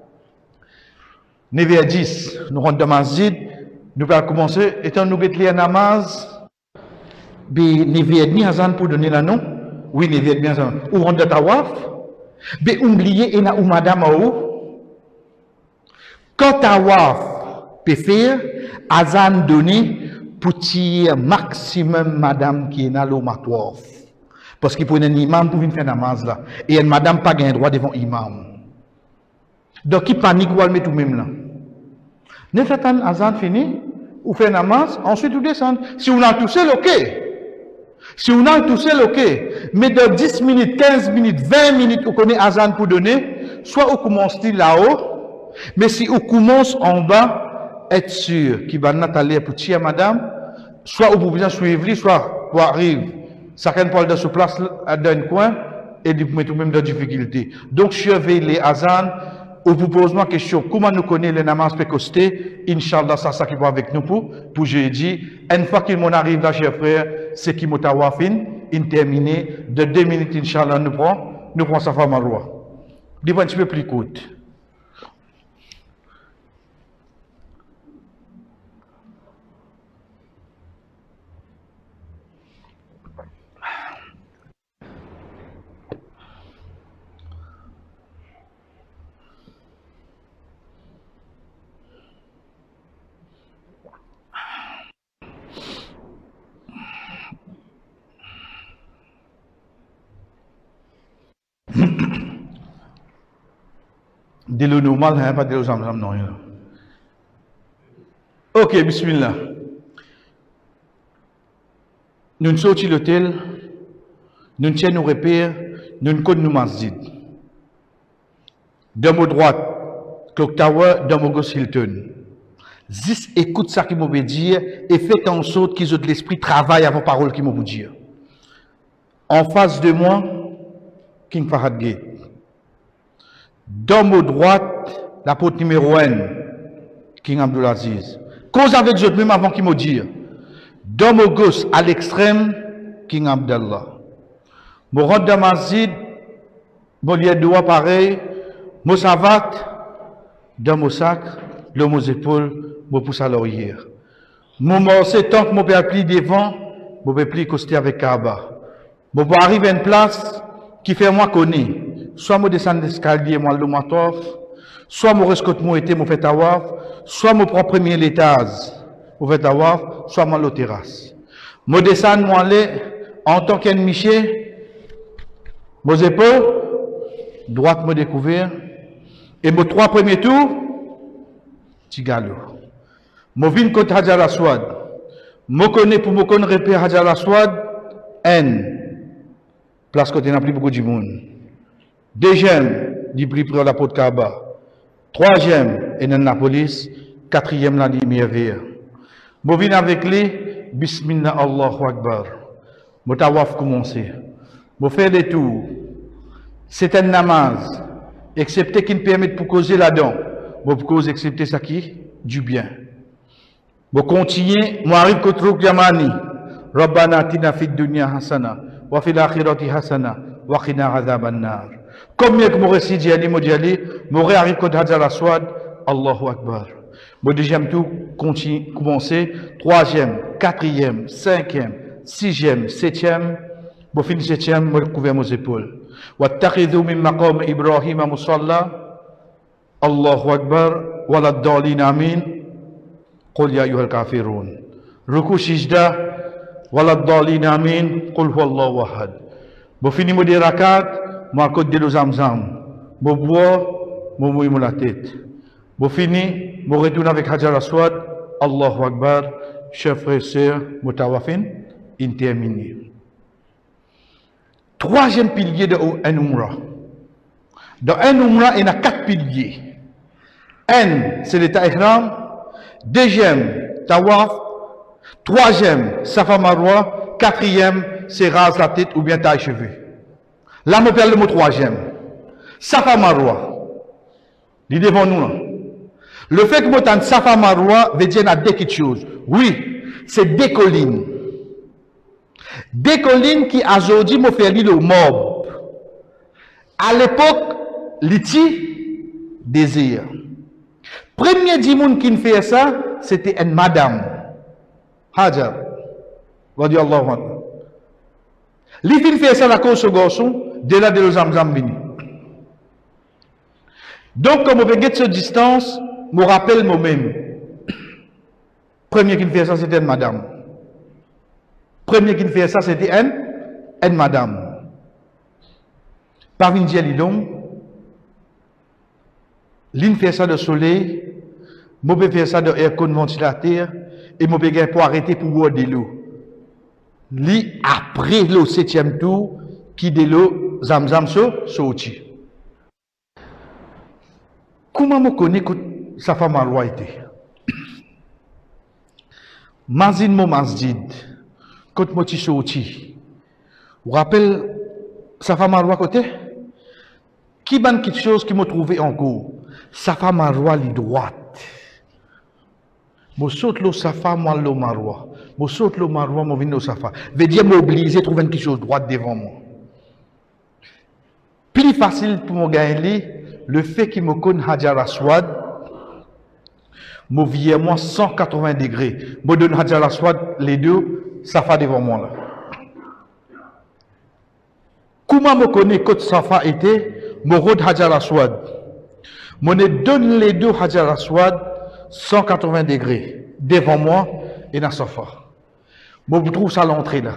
neuf heures dix, nous rentrons dans masjid, nous allons commencer, étant nous guetter un namaz, mais neuf heures dix Azan pour donner la nom, oui, neuf heures dix Azan, ou rentre dans tawaf, mais oubliez, et na ou madame ou, quand tawaf peut faire, Azan donné, pour tirer maximum madame qui est dans le matwaf. Parce qu'il faut un imam pour venir faire namaz là. Et une madame pas gain droit devant imam. Donc, qui panique ou met tout même là. Ne faites un azan fini, ou fait namaz, ensuite vous descendez. Si on a tout seul, ok. Si on a tout seul, ok. Mais dans dix minutes, quinze minutes, vingt minutes, vous connaissez azan pour donner, soit vous commencez là-haut, mais si vous commencez en bas, être sûr qu'il va aller pour tirer madame, soit vous pouvez suivre, soit vous arrivez. Chacun parle de ce place dans un coin et vous mettez même de difficultés. Donc, surveillez les azan. Ou vous posez une question, comment nous connaissons les namaz pécostés? Inch'Allah, ça, ça qui va avec nous pour, pour jeudi. Une fois qu'il m'en arrive là, chers frères, c'est qui m'otawafin, in terminé. De deux minutes, Inch'Allah, nous prend, nous prend sa femme à roi. Dis-moi un petit peu plus court. De l'eau normale, hein, pas de l'eau zamzam, non. Rien. Ok, bismillah. Nous sommes sortis l'hôtel, nous tiens nos repères, nous code nous masjid. De mon droite, Clock Tower, de mon gauche Hilton. Zis écoute ça qui m'a dire et faites en sorte qu'ils ont de l'esprit travaille avant parole qui m'a dire. En face de moi, King Fahad Gate. Dans mon droite, la porte numéro un, King Abdulaziz. Cause avec eux même avant qu'il me dise. Dans mon gauche, à l'extrême, King Abdallah. Mon rentre dans masjid, mon lieu de doigt pareil, mon savat, dans mon sac, le mon épaule, mon pouce à l'oreille. Mon morceau, tant que mon père plie devant, mon père plie costé avec Kaaba. Mon père arrive à une place qui fait moi connaître. Soit mon descend l'escalier, moi le matof, soit mon rescote moi été, mon fait tawaf, soit mon prend premier l'étage, mon fait tawaf, soit moi le terrasse. Mon descend moi les, en tant qu'ennemi, mon épaules, droite me découvert, et mon trois premiers tours, Tigalo. Mon vin côté Hajar Aswad, mon connaît pour mon connaître repère Hajar Aswad, N, place côté n'a plus beaucoup de monde. Deuxième, du prix pour la porte Kaaba. Troisième, et dans la police. Quatrième, la lumière verte. Je viens avec lui, Bismillah Allahu Akbar. Je tawaf commencer. Je fais des tours. C'est un namaz. Excepté qu'il me permet de causer là-dedans. Je peux causer excepté ça qui du bien. Je continue. Je arrive au truc Yamani. Rabbana atina fid dunya hasana. Wa fil akhirati hasana. Wa qina adhaban nar. Combien que mon récit d'y aller, mon d'y aller, mon arrive quand Hajar Aswad, Allahu Akbar. Mon deuxième tour continue, commencer, troisième, quatrième, cinquième, sixième, septième, mon fin septième, mon couvert mes épaules. Wattakhidhu min maqam Ibrahim musalla, Allahu Akbar, wala dalin amin, qul ya ayyuhal kafirun. Ruku shijda, wala dalin amin, qul huwallahu ahad. Mon fini mon rakat, moi, côte de l'eau zamzam, je bois, je mouille la tête. Je finis, je retourne avec Hajar Aswad, Allahu Akbar, chers frères et sœurs, je tawafin, terminé. Troisième pilier de un umrah. Dans un umrah, il y a quatre piliers. Un, c'est l'état ihram. Deuxième, tawaf. Troisième, safa marwa. Quatrième, c'est rase la tête ou bien taille cheveux. Là, je parle le mot troisième. Safa Marwa. Il est devant nous. Là. Le fait que je entende Safa Marwa veut dire qu'il y a deux choses. Oui, c'est des collines. Des collines qui aujourd'hui m'ont fait le mob. À l'époque, l'iti désir. Premier dimoun qui fait ça, c'était une madame. Hajar. Radiallahu anhu. Li fin fait ça la cause au garçon, de là de l'Ozamzam vini. Donc, comme on veut gagner cette distance, je me rappelle moi-même. Premier qui fait ça, c'était une madame. Premier qui fait ça, c'était une, une madame. Par une dièle donc, l'une fait ça de soleil, je peux faire ça de air ventilateur, et je peux pour arrêter pour boire de l'eau. Li après le septième tour qui de l'eau zamzam so sorti. Comment me connais que sa femme a roi été? Mazin mo masjid quand mo ti sorti. Vous rappelle sa femme a roi côté? Qui ban quelque chose qui m'a trouvé encore? Sa femme a roi li droite. Mo saute lo safa moi lo marwa. Mo saute lo marwa mo vinn lo safa. Veut dire m'obliger trouver quelque chose droite devant moi. Plus facile pour me gagner le fait qu'il me connaisse Hajar Aswad. Mo viens moi cent quatre-vingts degrés. Mo donne Hajar Aswad les deux safa devant moi là. Comment me connaît côté safa était mo road Hajar Aswad. Mo ne donne les deux Hajar Aswad cent quatre-vingts degrés devant moi et dans le sofa. Je trouve ça à l'entrée là.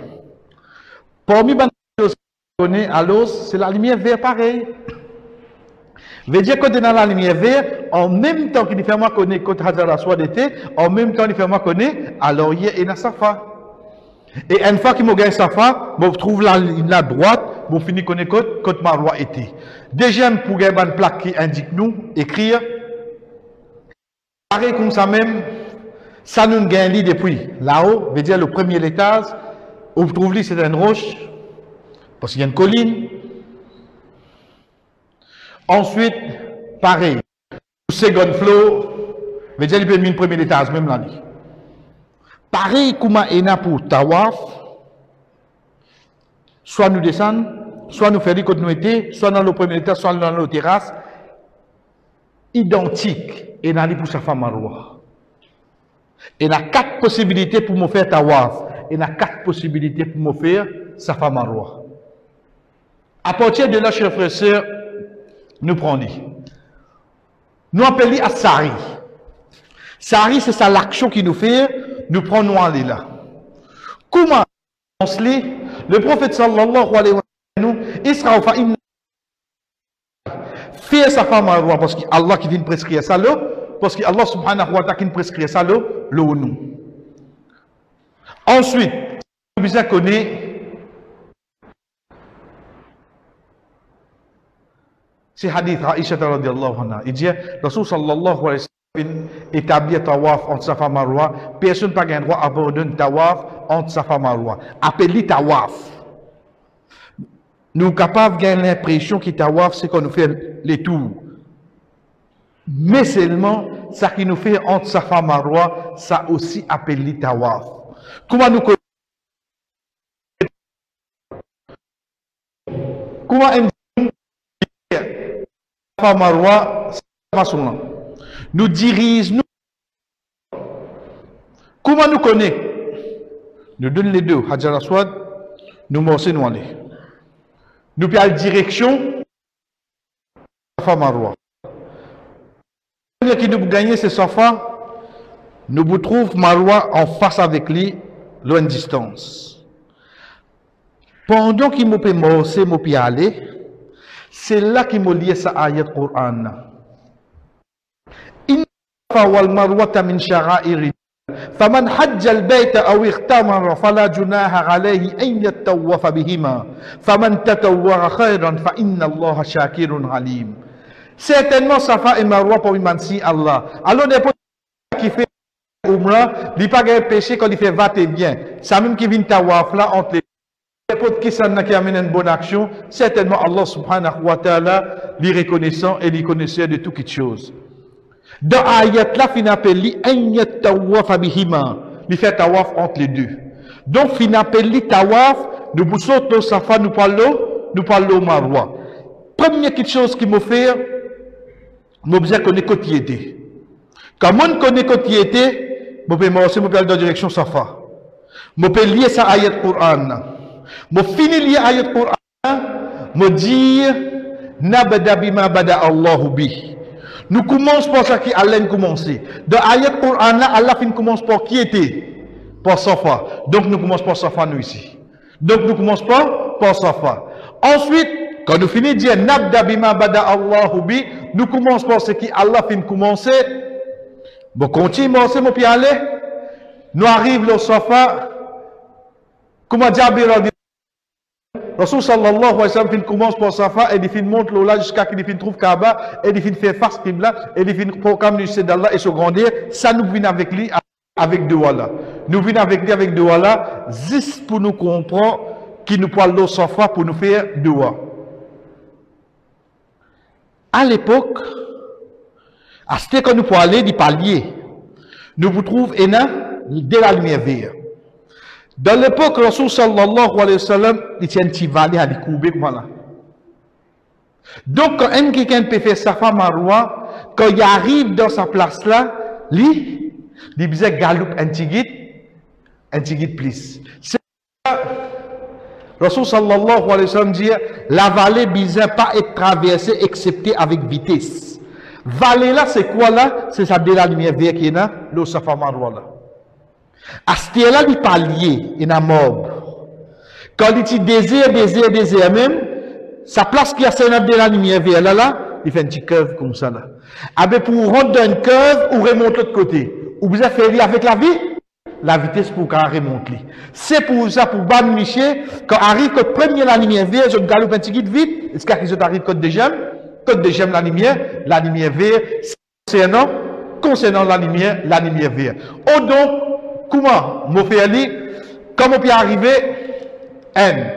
Parmi les choses que je connais à l'os, c'est la lumière verte pareil. Veut dire que dans la lumière verte, en même temps qu'il fait moi connaître côté Hajar Aswad était, en même temps il fait moi connaître à l'orier et dans Safa. Et une fois qu'il m'a gagné Safa, je trouve la, la droite, je finis connaître côté côté Marwa était. Deuxième pour gagner une plaque qui indique nous écrire. Pareil comme ça même, ça nous gagne depuis là-haut, veut dire le premier étage, où vous trouvez c'est une roche, parce qu'il y a une colline. Ensuite, pareil, le second floor, veut dire qu'il peut mettre le premier étage, même là. Pareil, comme il pour Tawaf, soit nous descendons, soit nous faisons comme nous étions, soit dans le premier étage, soit dans la terrasse, identique, et dans pour Safa Marwa. Il y a quatre possibilités pour me faire Tawaf, il y a quatre possibilités pour me faire Safa Marwa. À partir de là, chers frères et sœurs, nous prenons. Nous appelons à Sari. Sari, c'est ça l'action qui nous fait, nous prenons aller là. Comment on se lit? Le prophète sallallahu alayhi wa sallam, il sera au fa'in. Faire Safa Marwa parce qu'Allah qui vient prescrire ça là, parce qu'Allah subhanahu wa ta'ala qui vient prescrire ça là, le nous. Ensuite, nous besoin connaître. C'est hadith Aïcha radhiyallahu anha. Il dit, Rasul sallallahu alayhi wa sallam établit tawaf entre Safa Marwa. Personne n'a pas le droit d'abandonner tawaf entre Safa et Marwa. Appelez tawaf. Nous sommes capables de gagner l'impression que tawaf, c'est qu'on nous fait les tours. Mais seulement, ça qui nous fait entre Safa et Marwa, ça aussi appelé tawaf. Comment nous connaissons? Comment nous Safa et Marwa, nous dirigeons, nous. Comment nous connaissons? Nous donnons les deux, Hajar Aswad, nous morcons nous aller. Nous prenons la direction Safa Marwa. Qui nous gagne c'est Safa, nous vous trouvons Marwa en face avec lui, loin de distance. Pendant qu'il m'a fait morcer, m'a fait aller, c'est là qu'il m'a lié sa ayat Qur'an. Inna Safa wal Marwa min sha'airi. فمن حج البيت أو اغتمر فلا جناح عليه أن يتطوف بهما فمن تطوع خيرا فإن الله شاكر عليم. Certainement Safa et Marwa pour imansi Allah. Alors n'importe qui fait Umrah, il n'y a pas de péché quand il fait va et bien. Ça même qui vient tawaf là entre les n'importe qui s'en a qui amène une bonne action, certainement Allah subhanahu wa ta'ala lui reconnaissant et lui connaisseur de toutes choses. Dans ayat là, fin appelle li ayat tawaf bihima, li fait tawaf entre les deux. Donc fin appelle li tawaf, nous boussons au Safa, nous parlons, nous parlons au Marwa. Première petite chose qui me fait, je besoin connaître côté était. Quand on connaît côté était, je peux m'avancer, je peux aller dans la direction Safa. Je peux lier ça ayat Qur'an. Je finis lier ayat Qur'an, je dis nabda bima bada Allahu bi. Nous commençons par ça qui Allah commencé. Dans l'ayat Qur'an, Allah fin commence par qui était? Par Safa. Donc nous commençons par Safa nous ici. Donc nous commençons par, par Safa. Ensuite, quand nous finissons de dire Nabda bima bada Allahu bi, nous commençons par ce qui Allah fin commencé. Bon, continue, c'est mon pied aller. Nous arrivons au Safa. Comment Jabir a dit? Rasul sallallahu alayhi wa sallam commence par Safa et il fin monte là jusqu'à qu'il fin trouve Kaaba et il fin fait face Qibla et il fin proclame le d'Allah et se grandir. Ça nous vient avec lui avec deux là. Nous venons avec lui avec deux là juste pour nous comprendre qu'il nous parle au Safa pour nous faire deux. À l'époque, à ce que nous pouvons aller du palier, nous vous trouvons de la lumière verte. Dans l'époque, Rasul sallallahu alayhi wa sallam, il tient un petit valet à découvrir comme là. Donc, quand un quelqu'un peut faire Safa Marwa, quand il arrive dans sa place là, lui, il dit galoupe un petit guide, un petit guide plus. C'est ça, Rasul sallallahu alayhi wa sallam dit, la vallée ne doit pas être traversée excepté avec vitesse. Vallée là, c'est quoi là? C'est ça de la lumière verte qui est là, le Safa Marwa là. À ce là il pas lié, il a mort. Quand il dit désir, désir, désir même, sa place qui a de la lumière vers là, là, il fait un petit curve comme ça là. Ah ben pour rentrer dans une curve, ou remonte l'autre côté. Ou vous avez fait avec la vie, la vitesse pour qu'on remonte. C'est pour ça, pour Ban Miché, quand arrive quand premier la lumière verte, je galope un petit guide vite, est-ce qu'il arrive code de j'aime, code de j'aime la lumière, la lumière verte, concernant, concernant la lumière, la lumière verte. Oh donc, comment, mon frère dit, comment on peut arriver, N.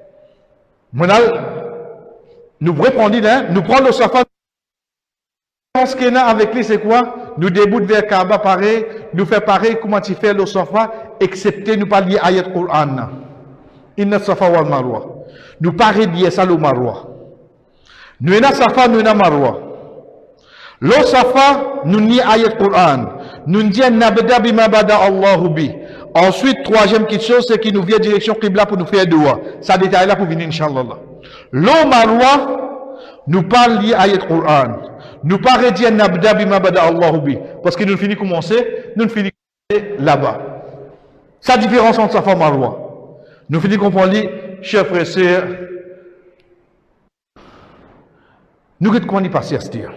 Nous répondons, hein, nous prenons le safari. Ce qu'il y a avec lui, c'est quoi? Nous déboutons vers Kaaba pareil, nous faisons pareil, comment tu fais le safa, excepté nous pas lier ayat Qur'an. Inna safa wal marwa. Nous pas lier ça le marwa. Nous avons safa, nous avons marwa. Le safa, nous ni ayat Qur'an. Nous disons nabda bima bada Allahu bi. Ensuite, troisième petite chose, c'est qu'il nous vient direction Qibla pour nous faire dua. Ça détaille là pour venir, Inch'Allah. Le marwa, nous parle lié ayat Qur'an. Nous pas dire nabda bima bada Allahu bi. Parce que nous finissons commencer, nous finissons là-bas. Ça différence entre safa et marwa. Nous finissons comprendre, chers frères et sœurs, nous regardons comment il passe à ce dire.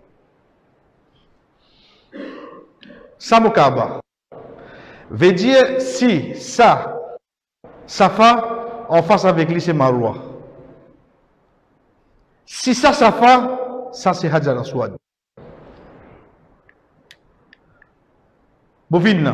Samokaba veut dire si ça, safa en face avec lui c'est marwa. Si ça, safa, ça c'est Hajar Aswad. Bovine.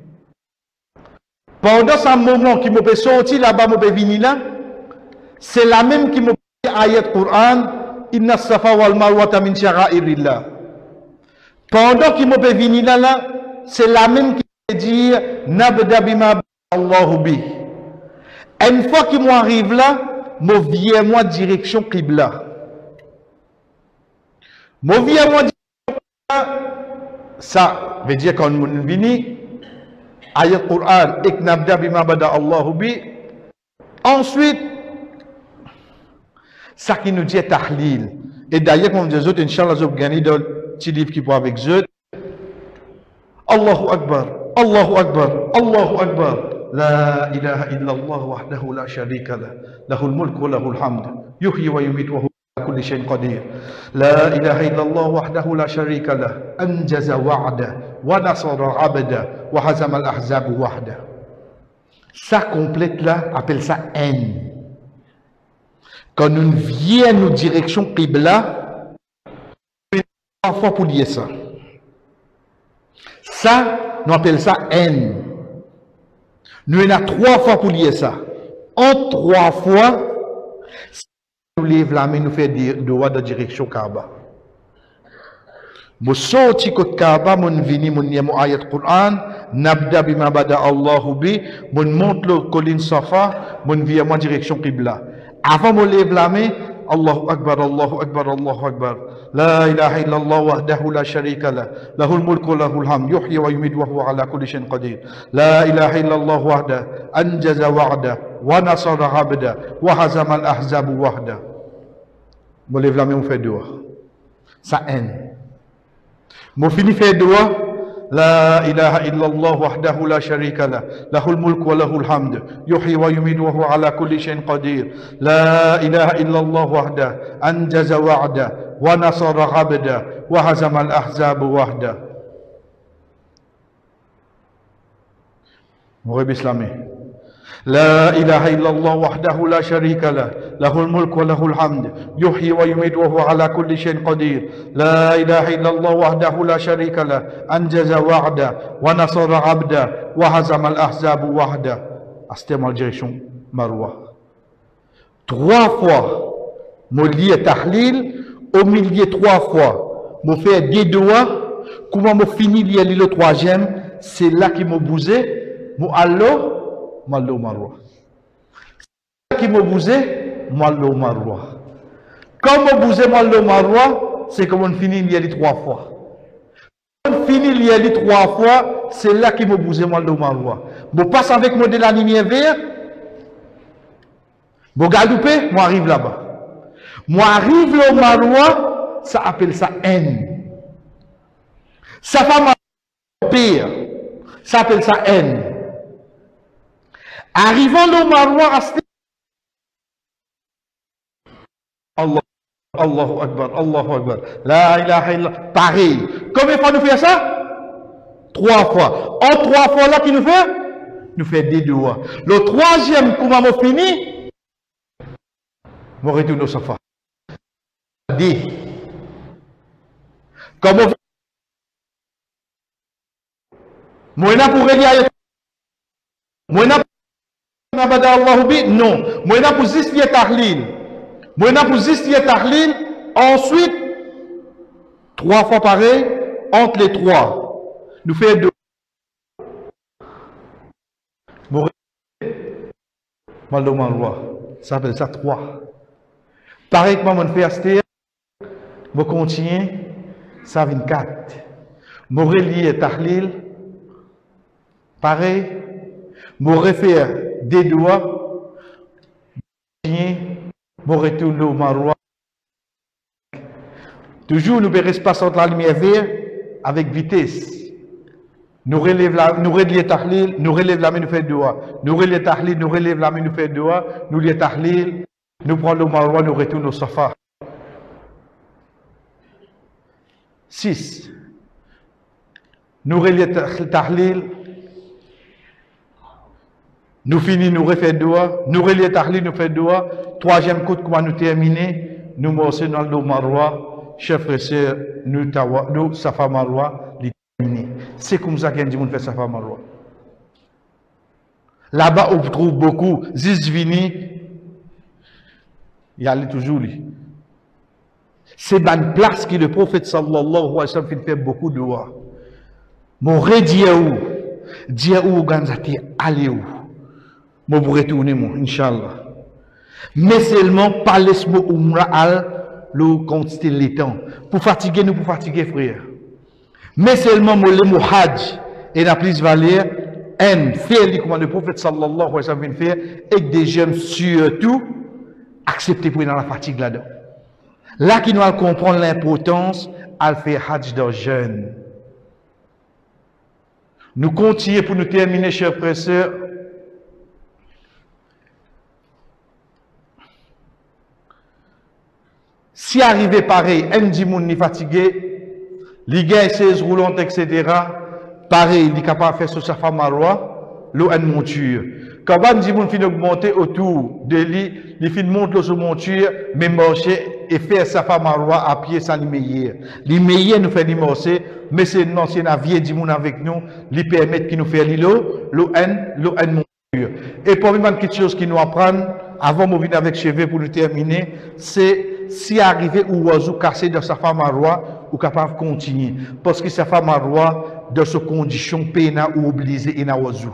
Pendant ce moment qui m'a sorti là-bas, m'a venir là, c'est la même qui m'a dit ayat Qur'an, inna safa wal marwa min sha'airillah. Pendant qu'il m'a venir là, là c'est la même qui m'a dit nabda bima Allahu bi. Une fois qu'il m'arrive là, m'a viens moi direction Qibla. M'a viens moi direction Qibla. Ça veut dire quand on vient ayat Qur'an ik nabda bima bada Allahu bi. Ensuite ça qui nous dit tahlil. Et d'ailleurs comme des autres inchallah vous gagnez dans petit livre qui parle avec eux. Allahu Akbar, Allahu Akbar, Allahu Akbar. La ilaha illallah wahdahu la sharika lah. Lahul mulk wa lahul hamd. Yuhyi wa yumit wa huwa ala kulli shay'in qadir. La ilaha illallah wahdahu la sharika lah. Anjaza wa'da wa nasara 'abda wa hazama al-ahzab wahda. Ça complète là, appelle ça N. Quand nous vient nous direction Qibla, trois fois pour dire ça. Ça, nous appelle ça N. Nous en avons trois fois pour dire ça. En trois fois, si nous lève la main, nous faisons des doigts de direction Kaaba. Nous sortis côté Kaaba, nous venons, nous venons ayat Qur'an, nabda bima bada Allahu bi, nous monte le colline Safa, nous venons en direction Qibla. Avant de lever la main, Allahu Akbar, Allahu Akbar, Allahu Akbar. La ilaha illallah wahdahu la sharika lah. Lahul mulku wa lahul hamd. Yuhyi wa yumiitu wa huwa ala kulli shay'in qadir. La ilaha illallah wahdahu anjaza wa'da wa nasara 'abda wa hazama al-ahzab wahda. Mo lève la main, on fait dua. Ça N. Mo fini fait dua. La ilaha illallah wahdahu la sharika lah. Lahul mulku wa lahul hamd. Yuhyi wa yumiitu wa huwa ala kulli shay'in qadir. La ilaha illallah wahdahu anjaza wa'da wa nasara 'abda wa hazama al-ahzab wahda. Mourib islami. La ilaha illallah wahdahu la sharika lah. Lahul mulku wa lahul hamd. Yuhyi wa yumiitu wa huwa ala kulli shay'in qadir. La ilaha illallah wahdahu la sharika lah. Anjaza wa'da wa nasara 'abda wa hazama al-ahzab wahda. Astem en direction Marwa. Trois fois, mon lié tahlil, au milieu trois fois, mon fait des doigts, comment mon fini lié le troisième, c'est là qui m'a bousé, mon allo, Mallo Marwa. C'est qui m'a bousé, Mallo Marwa. Quand m'a bousé Mallo Marwa, c'est comme on finit il y a les trois fois. Quand on finit il y a les trois fois, c'est là qui m'a bousé Mallo Marwa. Bon passe avec moi de la lumière verte. Bon galouper, moi arrive là-bas. Moi arrive au Marwa, ça appelle ça N. Ça fait pire. Ça appelle ça N. Arrivant au Marwa, Allah Allahu Akbar, Allahu Akbar. La ilaha illallah. Pareil. Combien de fois nous faisons ça? Trois fois. En trois fois là, qui nous fait? Nous fait des doigts. Le troisième, comment on finit? On retourne au sofa. D. Comment moi n'a pour relier moi n'a pas bada Allah bi non moi n'a pour juste lier tahlil moi n'a pour juste lier tahlil ensuite trois fois pareil entre les trois nous fait deux moi maldo malwa ça s'appelle ça trois pareil que moi on fait aster moi continue ça vient quatre moi relier tahlil pareil, mon refaire des doigts, mon retourne au marois. Toujours nous verrons pas entre la lumière verte avec vitesse. Nous relève la, nous relève tahlil, nous relève la main, nous fait doigt. Nous relève tahlil, nous relève la main, nous fait doigt. Nous relève tahlil, nous prenons le marois, nous retournons au safa. Six. Nous relève tahlil. Nous finissons, nous refait doigt, nous relions tahlil, nous fait doigt. Troisième coup, comment nous terminer, nous morceaux dans le marois, chef et sœur, nous tawa, nous safa marois, les terminer. C'est comme ça qu'un dit on fait safa marois. Là-bas, on trouve beaucoup, zizvini, il y a toujours lui. C'est dans une place que le prophète sallallahu alayhi wa sallam fait beaucoup de doigts. Mon redie où, dia où ganzati allez où. Je vais retourner, Inch'Allah. Mais seulement, pas laisse-moi umra al, le quantité les temps. Pour fatiguer nous, pour fatiguer, frère. Mais seulement, moi, le hajj, et la plus valeur, un, faire, comme le prophète sallallahu alayhi wa sallam faire, et que des jeunes, surtout, accepter pour dans la fatigue là-dedans. Là, qui nous allons comprendre l'importance, à faire hajj dans jeûne. Nous continuons pour nous terminer, chers frères et sœurs. Si arrivé pareil, un dimoun ni fatigué, les gars seize roulantes, et cetera, pareil, il est capable de faire sur sa femme à roi, l'eau une monture. Quand un dimoun finit augmenter autour de lui, il finit monter sur monture, mais marcher et faire sa femme à roi à pied sans les meilleurs. Les meilleurs nous fait marcher, mais c'est un ancien avier dimoun avec nous, lui permettre qu'il nous fait l'eau, l'eau une, l'eau une monture. Et pour une quelque chose qui nous apprend, avant de venir avec cheveux pour nous terminer, c'est si arrivé ou oiseau cassé dans sa femme à roi, ou capable de continuer. Parce que sa femme à roi, dans ce condition, péna ou obligé et na oiseau.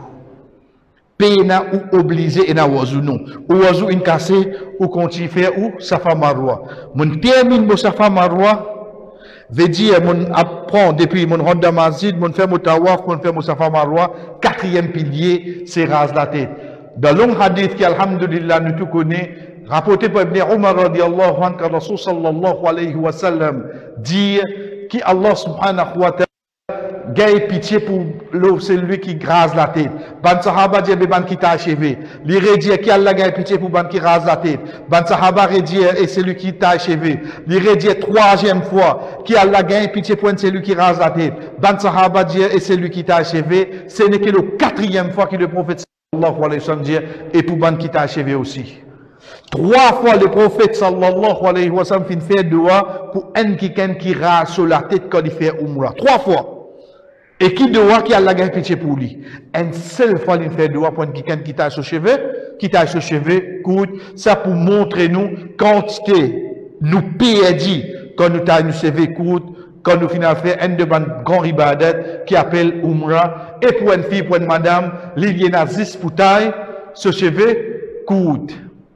Péna ou obligé et na oiseau, non. Ou oiseau in cassé, ou continue faire, ou sa femme à roi. Mon termine de sa femme à roi, veut dire, mon apprend depuis mon rond d'Amazid, mon fait mon tawaf, mon fait mon sa femme à roi, quatrième pilier, c'est rase la tête. Dans long hadith qui, alhamdulillah, nous tout connaissons, rapporté par Ibn Umar radiallahu anhu, que Rasul sallallahu alayhi wa sallam dit que Allah subhanahu wa ta'ala gagne pitié pour celui qui grase la tête. Ban sahaba dit ban qui t'a achevé. Li redire qui Allah gagne pitié pour ban qui rase la tête. Ban sahaba redire et celui qui t'a achevé. Li redire troisième fois qui Allah gagne pitié pour celui qui rase la tête. Ban sahaba dit et celui qui t'a achevé. Ce n'est que le quatrième fois que le prophète sallallahu alayhi wa sallam dit et pour ban qui t'a achevé aussi. Trois fois le prophète sallallahu alayhi wa sallam fin fait doigt pour un quelqu'un qui rase sur la tête quand il fait umrah. Trois fois. Et qui doit qui a la pitié pour lui. Une seule fois il fait doigt pour un quelqu'un qui t'a sur cheveux, qui t'a sur cheveux, coûte, ça pour montrer nous quantité nous perdit quand nous t'a nous cheveux coûte, quand nous finissons faire un de nos grands ibadat qui appelle umrah. Et pour une fille, pour une madame, il y a dix pour taille, ce cheveux coûte.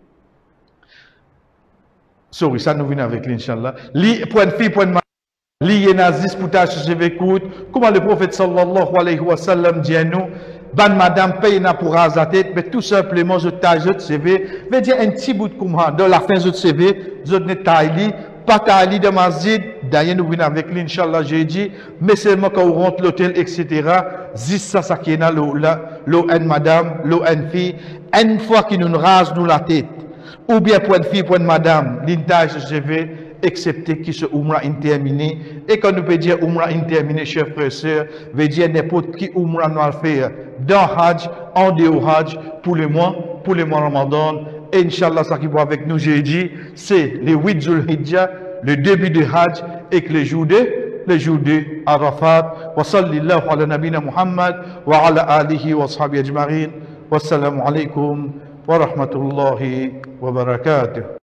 Sorry, ça nous vient avec l'Inch'Allah. Pour une fille, pour une madame, lié nazis pour ta cheveux coûte. Comment le prophète sallallahu alayhi wa sallam dit à nous, ban madame paye na pour raser la tête, mais tout simplement, je taille je C V, veut dire un petit bout de comment, dans la fin de C V, je ne taille pas taille de masjid, d'ailleurs nous venons avec l'Inch'Allah, j'ai dit, mais seulement quand on rentre l'hôtel, et cetera, zis ça, ça qui est là, l'eau, une madame, l'eau, une fille, une fois qu'il nous rase nous la tête, ou bien pour une fille, pour une madame, l'intage de C V, excepté qui se Umrah interminé. Et quand nous peut dire Umrah interminé, chers frères et sœurs, veut dire n'importe qui Umrah nous va faire dans Hajj, en dehors Hajj, pour le mois, pour le mois Ramadan. Et Inch'Allah, ça qui va avec nous jeudi, c'est le huit Zulhijjah, le début de Hajj, et que les jours de les jours de Arafat. Wa sallallahu ala nabina Muhammad wa ala alihi wa sahbihi ajma'in. Wassalamu alaikum wa rahmatullahi wa barakatuh.